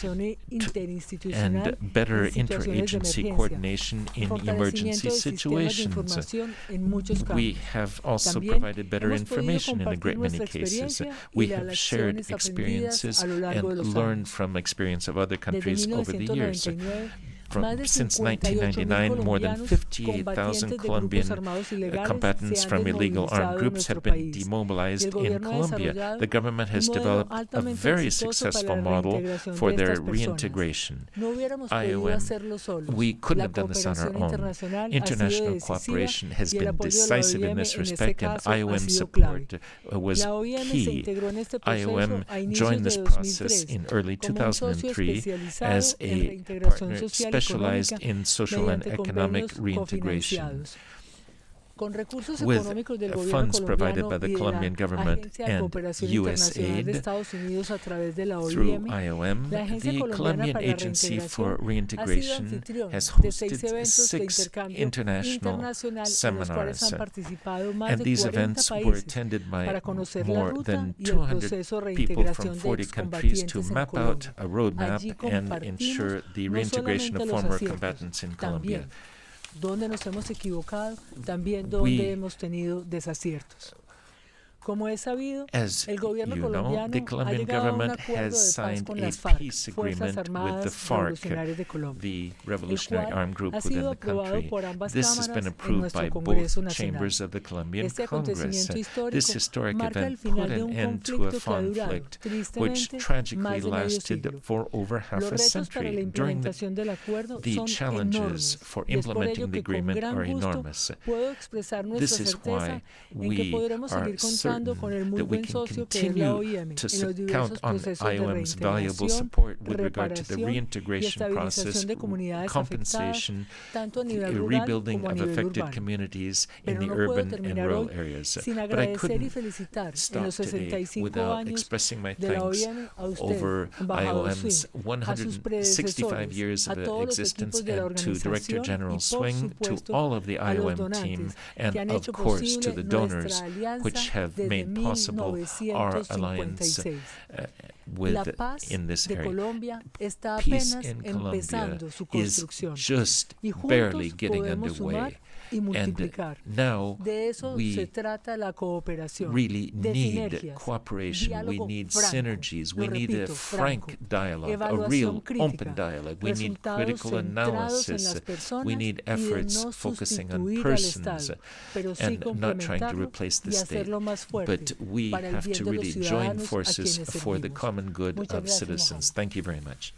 Speaker 8: and better interagency coordination in emergency situations. We have also provided better information in a great many cases. We have shared experiences and learned from experience of other countries over the years. From, since nineteen ninety-nine, more than fifty-eight thousand Colombian uh, combatants from illegal armed groups have been demobilized in Colombia. The government has developed a very successful model for their reintegration. I O M, we couldn't have done this on our own. International cooperation has been decisive in this respect, and I O M support uh, was key. I O M joined this process in early two thousand three as a partner specialized in social and economic reintegration. With funds provided by the Colombian government and U S aid through I O M, the Colombian Agency for Reintegration has hosted six international seminars, and these events were attended by more than two hundred people from forty countries to map out a roadmap and ensure the reintegration of former combatants in Colombia.
Speaker 7: Donde nos hemos equivocado, también donde hemos tenido desaciertos. Como es sabido,
Speaker 8: As
Speaker 7: el gobierno
Speaker 8: you know,
Speaker 7: colombiano
Speaker 8: the Colombian
Speaker 7: ha llegado a un
Speaker 8: government
Speaker 7: acuerdo
Speaker 8: has
Speaker 7: de paz
Speaker 8: signed
Speaker 7: con
Speaker 8: a
Speaker 7: las FARC,
Speaker 8: peace
Speaker 7: Fuerzas
Speaker 8: agreement with the
Speaker 7: Armadas
Speaker 8: FARC,
Speaker 7: Revolucionarias de Colombia,
Speaker 8: the revolutionary armed group
Speaker 7: ha
Speaker 8: within
Speaker 7: sido
Speaker 8: the
Speaker 7: aprobado
Speaker 8: country.
Speaker 7: por ambas
Speaker 8: This has been
Speaker 7: cámaras en
Speaker 8: approved
Speaker 7: nuestro
Speaker 8: by
Speaker 7: Congreso
Speaker 8: both
Speaker 7: Nacional.
Speaker 8: chambers of the Colombian
Speaker 7: Este
Speaker 8: Congress.
Speaker 7: acontecimiento
Speaker 8: This
Speaker 7: histórico
Speaker 8: historic
Speaker 7: marca el
Speaker 8: event
Speaker 7: final
Speaker 8: put
Speaker 7: de
Speaker 8: an
Speaker 7: un
Speaker 8: end to a
Speaker 7: conflicto que ha durado,
Speaker 8: conflict which
Speaker 7: tristemente,
Speaker 8: tragically
Speaker 7: más de medio
Speaker 8: lasted
Speaker 7: siglo.
Speaker 8: for over half
Speaker 7: Los
Speaker 8: a
Speaker 7: retos para la
Speaker 8: century. During the,
Speaker 7: implementación del acuerdo
Speaker 8: the
Speaker 7: son
Speaker 8: challenges
Speaker 7: enormes.
Speaker 8: for
Speaker 7: Y es por ello
Speaker 8: implementing the
Speaker 7: que con
Speaker 8: agreement
Speaker 7: gran
Speaker 8: are
Speaker 7: gusto
Speaker 8: enormous.
Speaker 7: puedo expresar
Speaker 8: This
Speaker 7: nuestra
Speaker 8: is
Speaker 7: certeza
Speaker 8: why
Speaker 7: en que
Speaker 8: we
Speaker 7: podremos
Speaker 8: are
Speaker 7: seguir contando con el
Speaker 8: certain
Speaker 7: muy
Speaker 8: that we
Speaker 7: buen
Speaker 8: can
Speaker 7: socio que es la O I M
Speaker 8: continue to
Speaker 7: en los
Speaker 8: count
Speaker 7: diversos
Speaker 8: on
Speaker 7: procesos de
Speaker 8: I O M's valuable
Speaker 7: reintegración,
Speaker 8: support with regard to the
Speaker 7: reparación y
Speaker 8: reintegration process,
Speaker 7: estabilización de comunidades afectadas,
Speaker 8: compensation,
Speaker 7: tanto a nivel
Speaker 8: the
Speaker 7: rural
Speaker 8: rebuilding
Speaker 7: como a
Speaker 8: of
Speaker 7: nivel
Speaker 8: affected
Speaker 7: urbano.
Speaker 8: communities in
Speaker 7: Pero
Speaker 8: the
Speaker 7: no puedo
Speaker 8: urban and
Speaker 7: terminar
Speaker 8: rural
Speaker 7: hoy
Speaker 8: areas.
Speaker 7: sin
Speaker 8: But I
Speaker 7: agradecer y
Speaker 8: couldn't
Speaker 7: felicitar en
Speaker 8: stop
Speaker 7: los
Speaker 8: today
Speaker 7: sesenta y cinco
Speaker 8: without
Speaker 7: años
Speaker 8: expressing my
Speaker 7: de la
Speaker 8: thanks
Speaker 7: O I M a usted,
Speaker 8: over I O
Speaker 7: embajador
Speaker 8: M's
Speaker 7: Swing, a sus
Speaker 8: one hundred sixty-five
Speaker 7: predecesores,
Speaker 8: years
Speaker 7: a
Speaker 8: of
Speaker 7: todos los
Speaker 8: existence,
Speaker 7: equipos de la
Speaker 8: and to Director
Speaker 7: organización
Speaker 8: General
Speaker 7: y, por
Speaker 8: Swing, to
Speaker 7: supuesto,
Speaker 8: all of the
Speaker 7: a
Speaker 8: I O
Speaker 7: los
Speaker 8: M team,
Speaker 7: donantes
Speaker 8: and
Speaker 7: que han
Speaker 8: of
Speaker 7: hecho
Speaker 8: course to the
Speaker 7: posible
Speaker 8: donors
Speaker 7: nuestra
Speaker 8: which
Speaker 7: alianza
Speaker 8: have
Speaker 7: desde
Speaker 8: made possible our
Speaker 7: mil novecientos cincuenta y
Speaker 8: alliance
Speaker 7: seis.
Speaker 8: uh,
Speaker 7: La
Speaker 8: with
Speaker 7: paz
Speaker 8: in this
Speaker 7: de
Speaker 8: area.
Speaker 7: Colombia está
Speaker 8: Peace
Speaker 7: apenas
Speaker 8: in Colombia
Speaker 7: empezando su
Speaker 8: is
Speaker 7: construcción
Speaker 8: just
Speaker 7: y juntos
Speaker 8: barely getting
Speaker 7: podemos
Speaker 8: underway.
Speaker 7: sumar y multiplicar.
Speaker 8: And now
Speaker 7: de eso
Speaker 8: we
Speaker 7: se trata la cooperación,
Speaker 8: really
Speaker 7: de
Speaker 8: need cooperation, we need
Speaker 7: franco,
Speaker 8: synergies, we need
Speaker 7: repito,
Speaker 8: a frank
Speaker 7: franco,
Speaker 8: dialogue, a real
Speaker 7: crítica,
Speaker 8: open dialogue, we need critical analysis, we need efforts
Speaker 7: no
Speaker 8: focusing on persons
Speaker 7: Estado,
Speaker 8: and
Speaker 7: sí
Speaker 8: not trying to replace the state. But we have to really join forces for the common good
Speaker 7: Muchas
Speaker 8: of
Speaker 7: gracias,
Speaker 8: citizens.
Speaker 7: Mohammed.
Speaker 8: Thank you very much.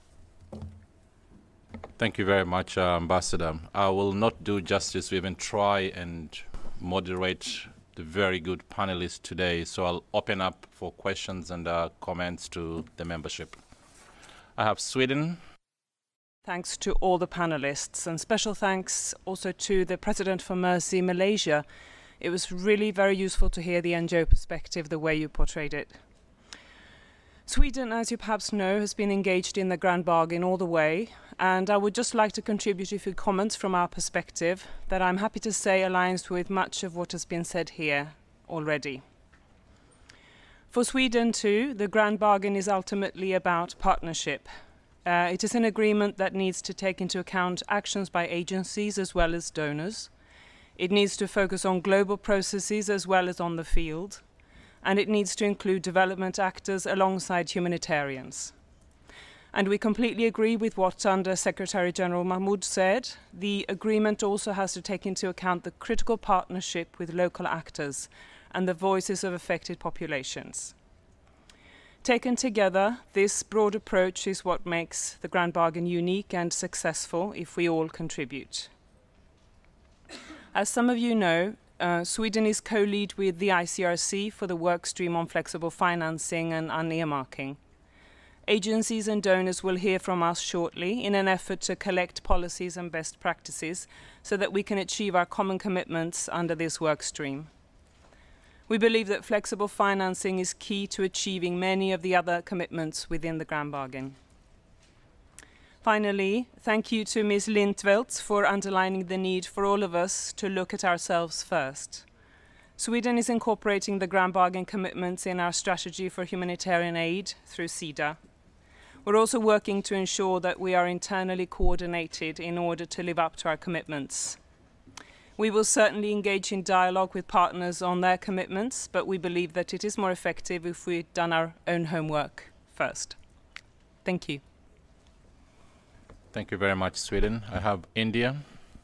Speaker 1: Thank you very much, uh, Ambassador. I will not do justice to even try and moderate the very good panelists today, so I'll open up for questions and uh, comments to the membership. I have Sweden.
Speaker 9: Thanks to all the panelists, and special thanks also to the President for Mercy Malaysia. It was really very useful to hear the N G O perspective, the way you portrayed it. Sweden, as you perhaps know, has been engaged in the grand bargain all the way, and I would just like to contribute a few comments from our perspective that I'm happy to say aligns with much of what has been said here already. For Sweden too, the grand bargain is ultimately about partnership. Uh, it is an agreement that needs to take into account actions by agencies as well as donors. It needs to focus on global processes as well as on the field. And it needs to include development actors alongside humanitarians. And we completely agree with what Under Secretary General Mahmoud said. The agreement also has to take into account the critical partnership with local actors and the voices of affected populations. Taken together, this broad approach is what makes the Grand Bargain unique and successful if we all contribute. As some of you know, Uh, Sweden is co-lead with the I C R C for the work stream on flexible financing and unearmarking. Agencies and donors will hear from us shortly in an effort to collect policies and best practices so that we can achieve our common commitments under this work stream. We believe that flexible financing is key to achieving many of the other commitments within the Grand Bargain. Finally, thank you to Miz Lindtveldt for underlining the need for all of us to look at ourselves first. Sweden is incorporating the Grand Bargain commitments in our strategy for humanitarian aid through SIDA. We're also working to ensure that we are internally coordinated in order to live up to our commitments. We will certainly engage in dialogue with partners on their commitments, but we believe that it is more effective if we've done our own homework first. Thank you.
Speaker 1: Thank you very much, Sweden. I have India.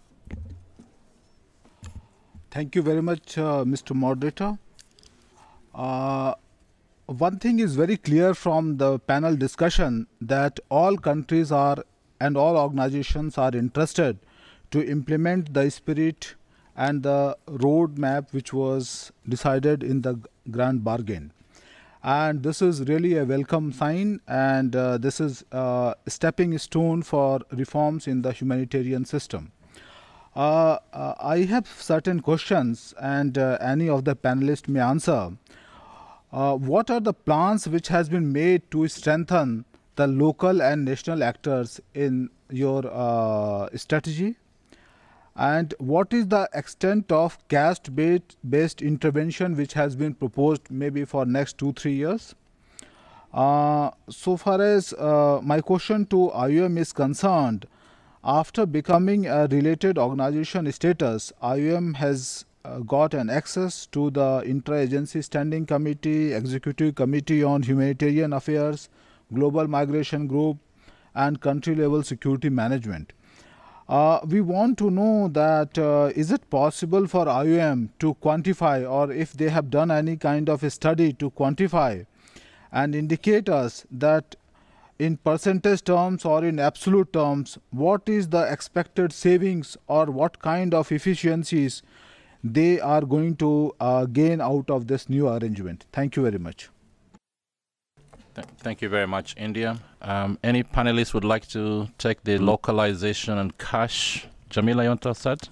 Speaker 10: Thank you very much, uh, Mister Moderator. Uh, one thing is very clear from the panel discussion that all countries are and all organizations are interested to implement the spirit and the roadmap which was decided in the Grand Bargain. And this is really a welcome sign, and uh, this is a stepping stone for reforms in the humanitarian system. Uh, uh, I have certain questions, and uh, any of the panelists may answer. Uh, what are the plans which has been made to strengthen the local and national actors in your uh, strategy? And what is the extent of caste-based intervention which has been proposed maybe for next two, three years? Uh, so far as uh, my question to I O M is concerned, after becoming a related organization status, I O M has uh, got an access to the Inter-Agency Standing Committee, Executive Committee on Humanitarian Affairs, Global Migration Group, and country-level security management. Uh, we want to know that uh, is it possible for I O M to quantify, or if they have done any kind of a study to quantify and indicate us that in percentage terms or in absolute terms, what is the expected savings or what kind of efficiencies they are going to uh, gain out of this new arrangement. Thank you very much.
Speaker 1: Th thank you very much, India. Um, any panelists would like to take the localization and cash? Jamila, you want to start?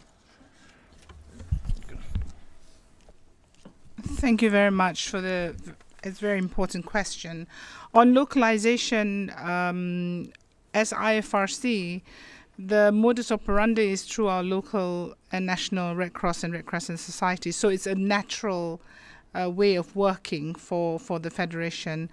Speaker 3: Thank you very much for the it's a very important question. On localization, um, as I F R C, the modus operandi is through our local and national Red Cross and Red Crescent societies. So it's a natural uh, way of working for, for the Federation.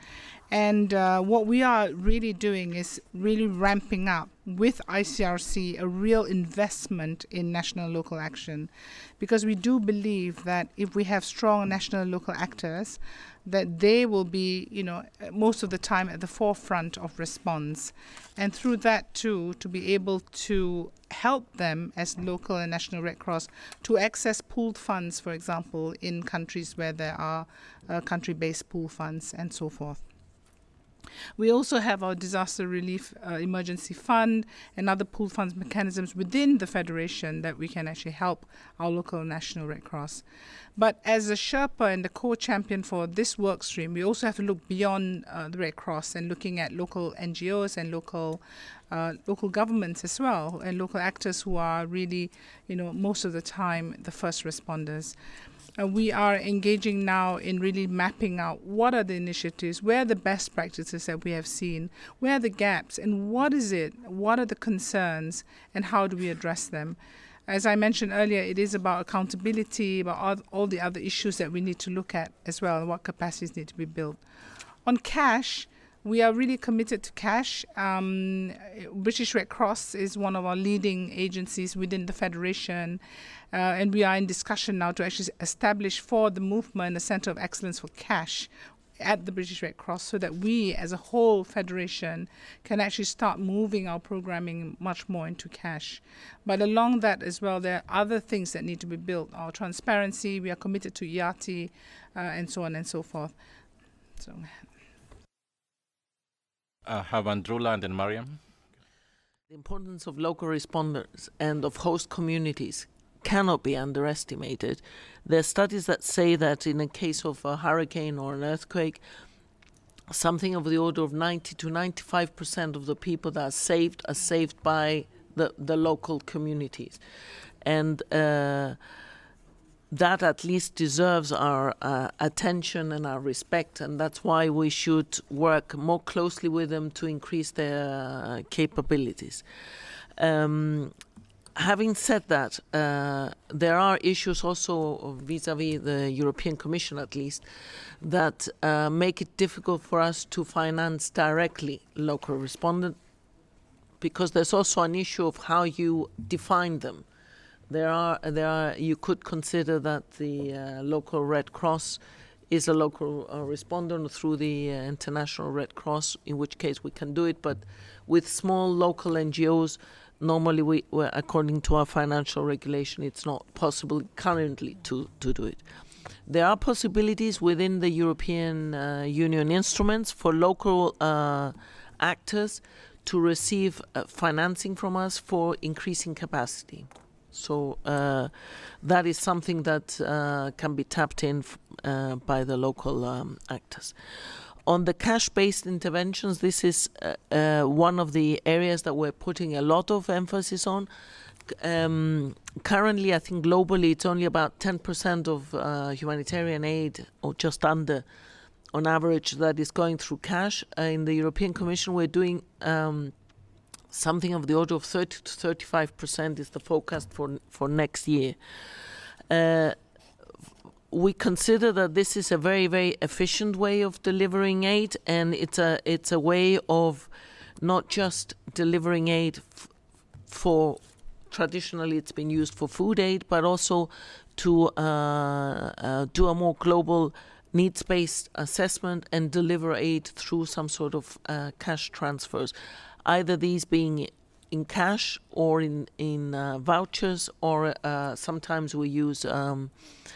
Speaker 3: And uh, what we are really doing is really ramping up with I C R C a real investment in national and local action, because we do believe that if we have strong national and local actors, that they will be, you know, most of the time at the forefront of response. And through that too, to be able to help them as local and national Red Cross to access pooled funds, for example, in countries where there are uh, country-based pool funds and so forth. We also have our disaster relief uh, emergency fund and other pool funds mechanisms within the Federation that we can actually help our local and national Red Cross. But as a Sherpa and the core champion for this work stream, we also have to look beyond uh, the Red Cross and looking at local N G Os and local uh, local governments as well, and local actors who are really, you know, most of the time the first responders. Uh, we are engaging now in really mapping out what are the initiatives, where are the best practices that we have seen, where are the gaps, and what is it, what are the concerns, and how do we address them. As I mentioned earlier, it is about accountability, about all, all the other issues that we need to look at as well, and what capacities need to be built. On cash, we are really committed to cash. Um, British Red Cross is one of our leading agencies within the Federation, uh, and we are in discussion now to actually establish for the movement a Centre of Excellence for Cash at the British Red Cross, so that we as a whole Federation can actually start moving our programming much more into cash. But along that as well, there are other things that need to be built. Our transparency, we are committed to I A T I, uh, and so on and so forth. So.
Speaker 1: Uh, have Andrula and then Mariam.
Speaker 2: The importance of local responders and of host communities cannot be underestimated. There are studies that say that in a case of a hurricane or an earthquake, something of the order of ninety to ninety-five percent of the people that are saved are saved by the, the local communities. And uh, that at least deserves our uh, attention and our respect, and that's why we should work more closely with them to increase their uh, capabilities. Um, having said that, uh, there are issues also vis-à-vis the European Commission at least that uh, make it difficult for us to finance directly local respondents, because there's also an issue of how you define them. There are, there are. You could consider that the uh, local Red Cross is a local uh, responder through the uh, International Red Cross, in which case we can do it. But with small local N G Os, normally, we, according to our financial regulation, it's not possible currently to, to do it. There are possibilities within the European uh, Union instruments for local uh, actors to receive uh, financing from us for increasing capacity. So uh, that is something that uh, can be tapped in uh, by the local um, actors. On the cash-based interventions, this is uh, uh, one of the areas that we're putting a lot of emphasis on. Um, currently, I think globally, it's only about ten percent of uh, humanitarian aid, or just under, on average, that is going through cash. Uh, in the European Commission, we're doing um, something of the order of thirty to thirty-five percent is the forecast for for next year. Uh, we consider that this is a very, very efficient way of delivering aid, and it's a it's a way of not just delivering aid f for, traditionally it's been used for food aid, but also to uh, uh, do a more global needs-based assessment and deliver aid through some sort of uh, cash transfers. Either these being in cash or in, in uh, vouchers, or uh, sometimes we use um,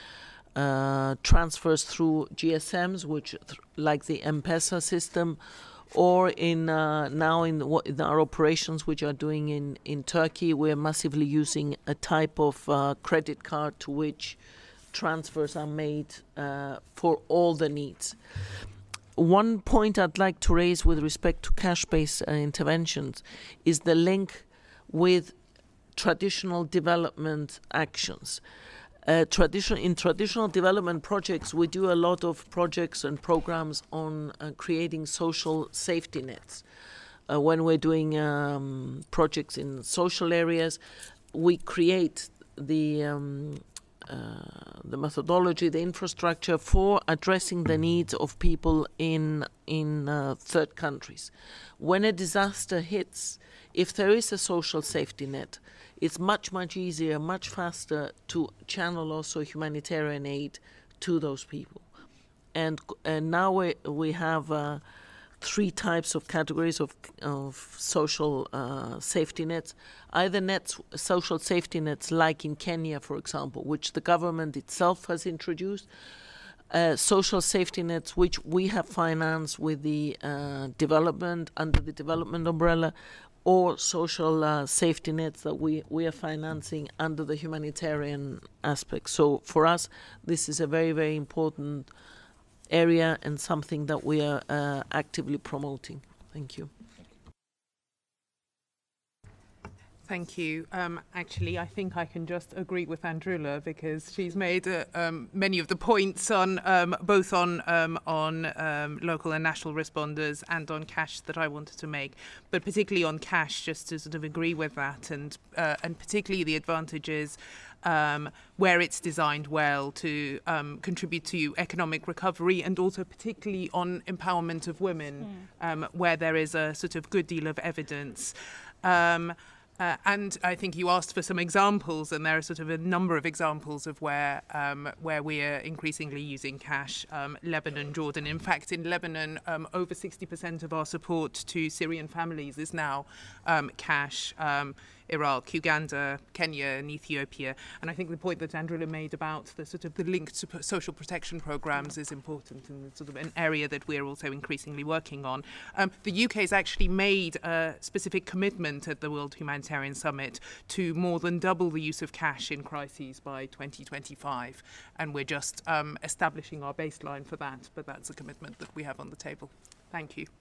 Speaker 2: uh, transfers through G S Ms, which th like the M-Pesa system, or in uh, now in, what, in our operations which are doing in, in Turkey, we're massively using a type of uh, credit card to which transfers are made uh, for all the needs. One point I'd like to raise with respect to cash-based uh, interventions is the link with traditional development actions. Uh, tradition, in traditional development projects, we do a lot of projects and programs on uh, creating social safety nets. Uh, when we're doing um, projects in social areas, we create the um, uh, the methodology, the infrastructure for addressing the needs of people in in uh, third countries. When a disaster hits, if there is a social safety net, it's much, much easier, much faster to channel also humanitarian aid to those people. And, and now we, we have uh, three types of categories of, of social uh, safety nets. Either nets, social safety nets like in Kenya, for example, which the government itself has introduced, uh, social safety nets which we have financed with the uh, development, under the development umbrella, or social uh, safety nets that we, we are financing under the humanitarian aspect. So for us, this is a very, very important area and something that we are uh, actively promoting. Thank you.
Speaker 6: Thank you. Um, actually, I think I can just agree with Andrula because she's made uh, um, many of the points on um, both on um, on um, local and national responders and on cash that I wanted to make, but particularly on cash, just to sort of agree with that, and uh, and particularly the advantages um, where it's designed well to um, contribute to economic recovery, and also particularly on empowerment of women, mm. um, where there is a sort of good deal of evidence. Um, Uh, and I think you asked for some examples, and there are sort of a number of examples of where um, where we are increasingly using cash. Um, Lebanon, Jordan. In fact, in Lebanon, um, over sixty percent of our support to Syrian families is now um, cash. Um, Iraq, Uganda, Kenya, and Ethiopia. And I think the point that Andrula made about the sort of the link to social protection programs is important, and sort of an area that we're also increasingly working on. Um, the U K has actually made a specific commitment at the World Humanitarian Summit to more than double the use of cash in crises by twenty twenty-five. And we're just um, establishing our baseline for that, but that's a commitment that we have on the table. Thank you.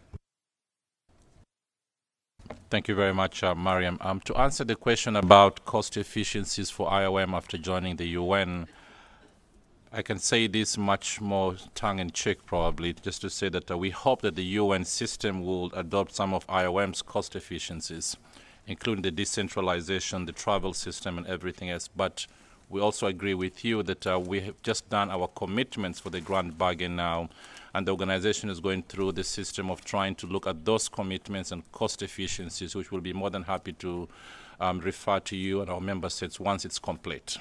Speaker 1: Thank you very much, uh, Mariam. Um, to answer the question about cost efficiencies for I O M after joining the U N, I can say this much more tongue-in-cheek probably, just to say that uh, we hope that the U N system will adopt some of I O M's cost efficiencies, including the decentralization, the travel system, and everything else. But we also agree with you that uh, we have just done our commitments for the grand bargain now, and the organization is going through the system of trying to look at those commitments and cost efficiencies, which we'll be more than happy to um, refer to you and our member states once it's complete.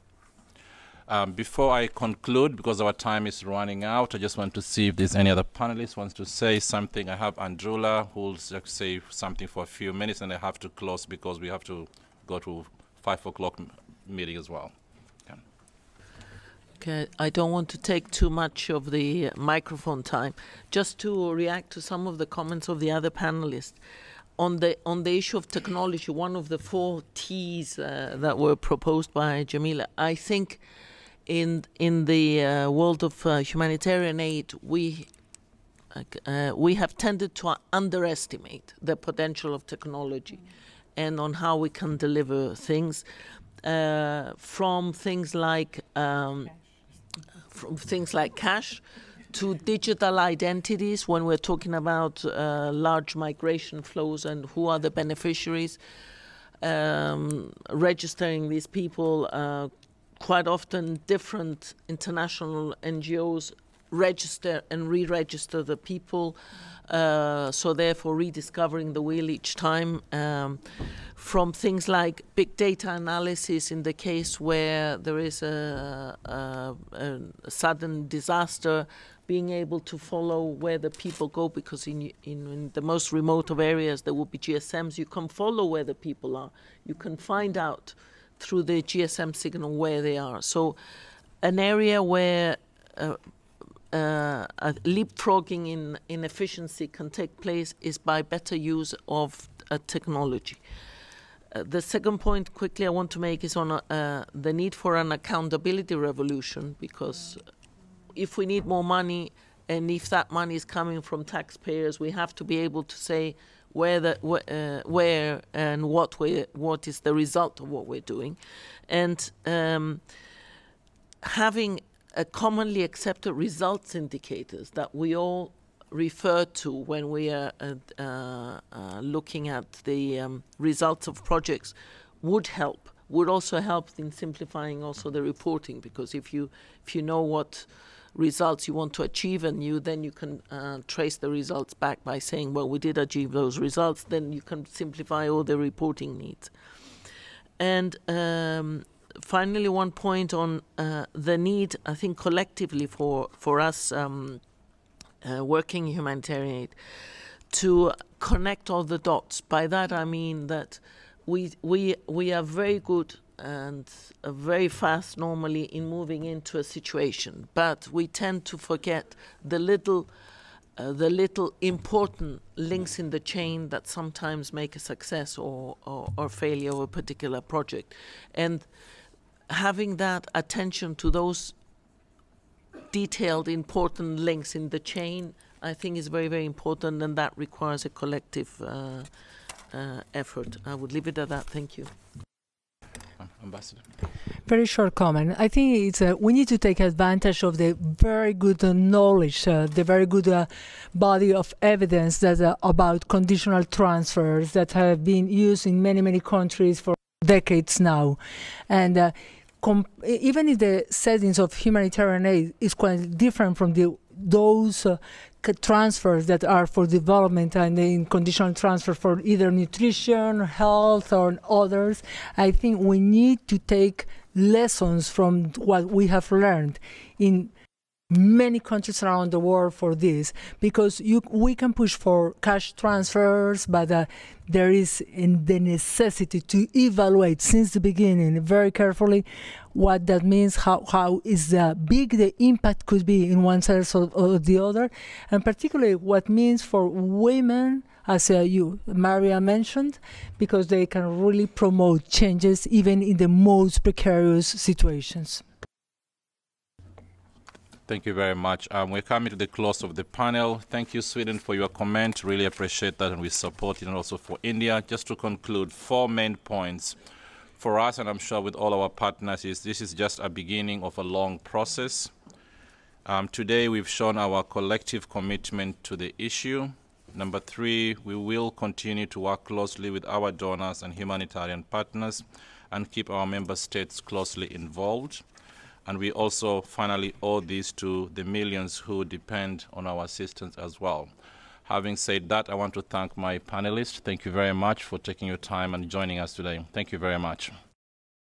Speaker 1: Um, before I conclude, because our time is running out, I just want to see if there's any other panelists wants to say something. I have Andrula, who will say something for a few minutes, and I have to close because we have to go to five o'clock meeting as well. Okay.
Speaker 2: Okay, I don't want to take too much of the microphone time. Just to react to some of the comments of the other panelists. On the on the issue of technology, one of the four T's uh, that were proposed by Jamila, I think in in the uh, world of uh, humanitarian aid, we uh, we have tended to underestimate the potential of technology mm. and on how we can deliver things, uh, from things like um, from things like cash to digital identities when we're talking about uh, large migration flows and who are the beneficiaries, um, registering these people. Uh, quite often different international N G Os register and re-register the people, uh, so therefore rediscovering the wheel each time. Um, from things like big data analysis in the case where there is a, a, a sudden disaster, being able to follow where the people go, because in, in, in the most remote of areas there will be G S Ms. You can follow where the people are. You can find out through the G S M signal where they are. So an area where uh, uh, a leapfrogging in, in efficiency can take place is by better use of uh, technology. Uh, the second point quickly I want to make is on uh, the need for an accountability revolution, because if we need more money, and if that money is coming from taxpayers, we have to be able to say where the wh uh, where and what we what is the result of what we're doing, and um, having a commonly accepted results indicators that we all refer to when we are uh, uh, uh, looking at the um, results of projects would help. would also help in simplifying also the reporting, because if you if you know what results you want to achieve, and you then you can uh, trace the results back by saying, well, we did achieve those results, then you can simplify all the reporting needs. And um, finally, one point on uh, the need, I think, collectively for, for us um, uh, working in humanitarian aid to connect all the dots. By that I mean that we, we, we are very good and uh, very fast normally in moving into a situation, but we tend to forget the little uh, the little important links in the chain that sometimes make a success or, or, or failure of a particular project. And having that attention to those detailed important links in the chain, I think, is very, very important, and that requires a collective uh, uh, effort. I would leave it at that. Thank you.
Speaker 1: Ambassador.
Speaker 7: Very short comment. I think it's uh, we need to take advantage of the very good uh, knowledge, uh, the very good uh, body of evidence that uh, about conditional transfers that have been used in many, many countries for decades now. And uh, com even if the settings of humanitarian aid is quite different from the those uh, transfers that are for development and in conditional transfer for either nutrition, health, or others, I think we need to take lessons from what we have learned in many countries around the world for this, because you, we can push for cash transfers, but uh, there is in the necessity to evaluate since the beginning very carefully what that means, how, how is uh, big the impact could be in one sense or, or the other, and particularly what means for women, as uh, you, Maria, mentioned, because they can really promote changes even in the most precarious situations.
Speaker 1: Thank you very much. Um, we're coming to the close of the panel. Thank you, Sweden, for your comment. Really appreciate that, and we support it, and also for India. Just to conclude, four main points for us, and I'm sure with all our partners, is this is just a beginning of a long process. Um, today, we've shown our collective commitment to the issue. Number three, we will continue to work closely with our donors and humanitarian partners and keep our member states closely involved. And we also finally owe this to the millions who depend on our assistance as well. Having said that, I want to thank my panelists. Thank you very much for taking your time and joining us today. Thank you very much.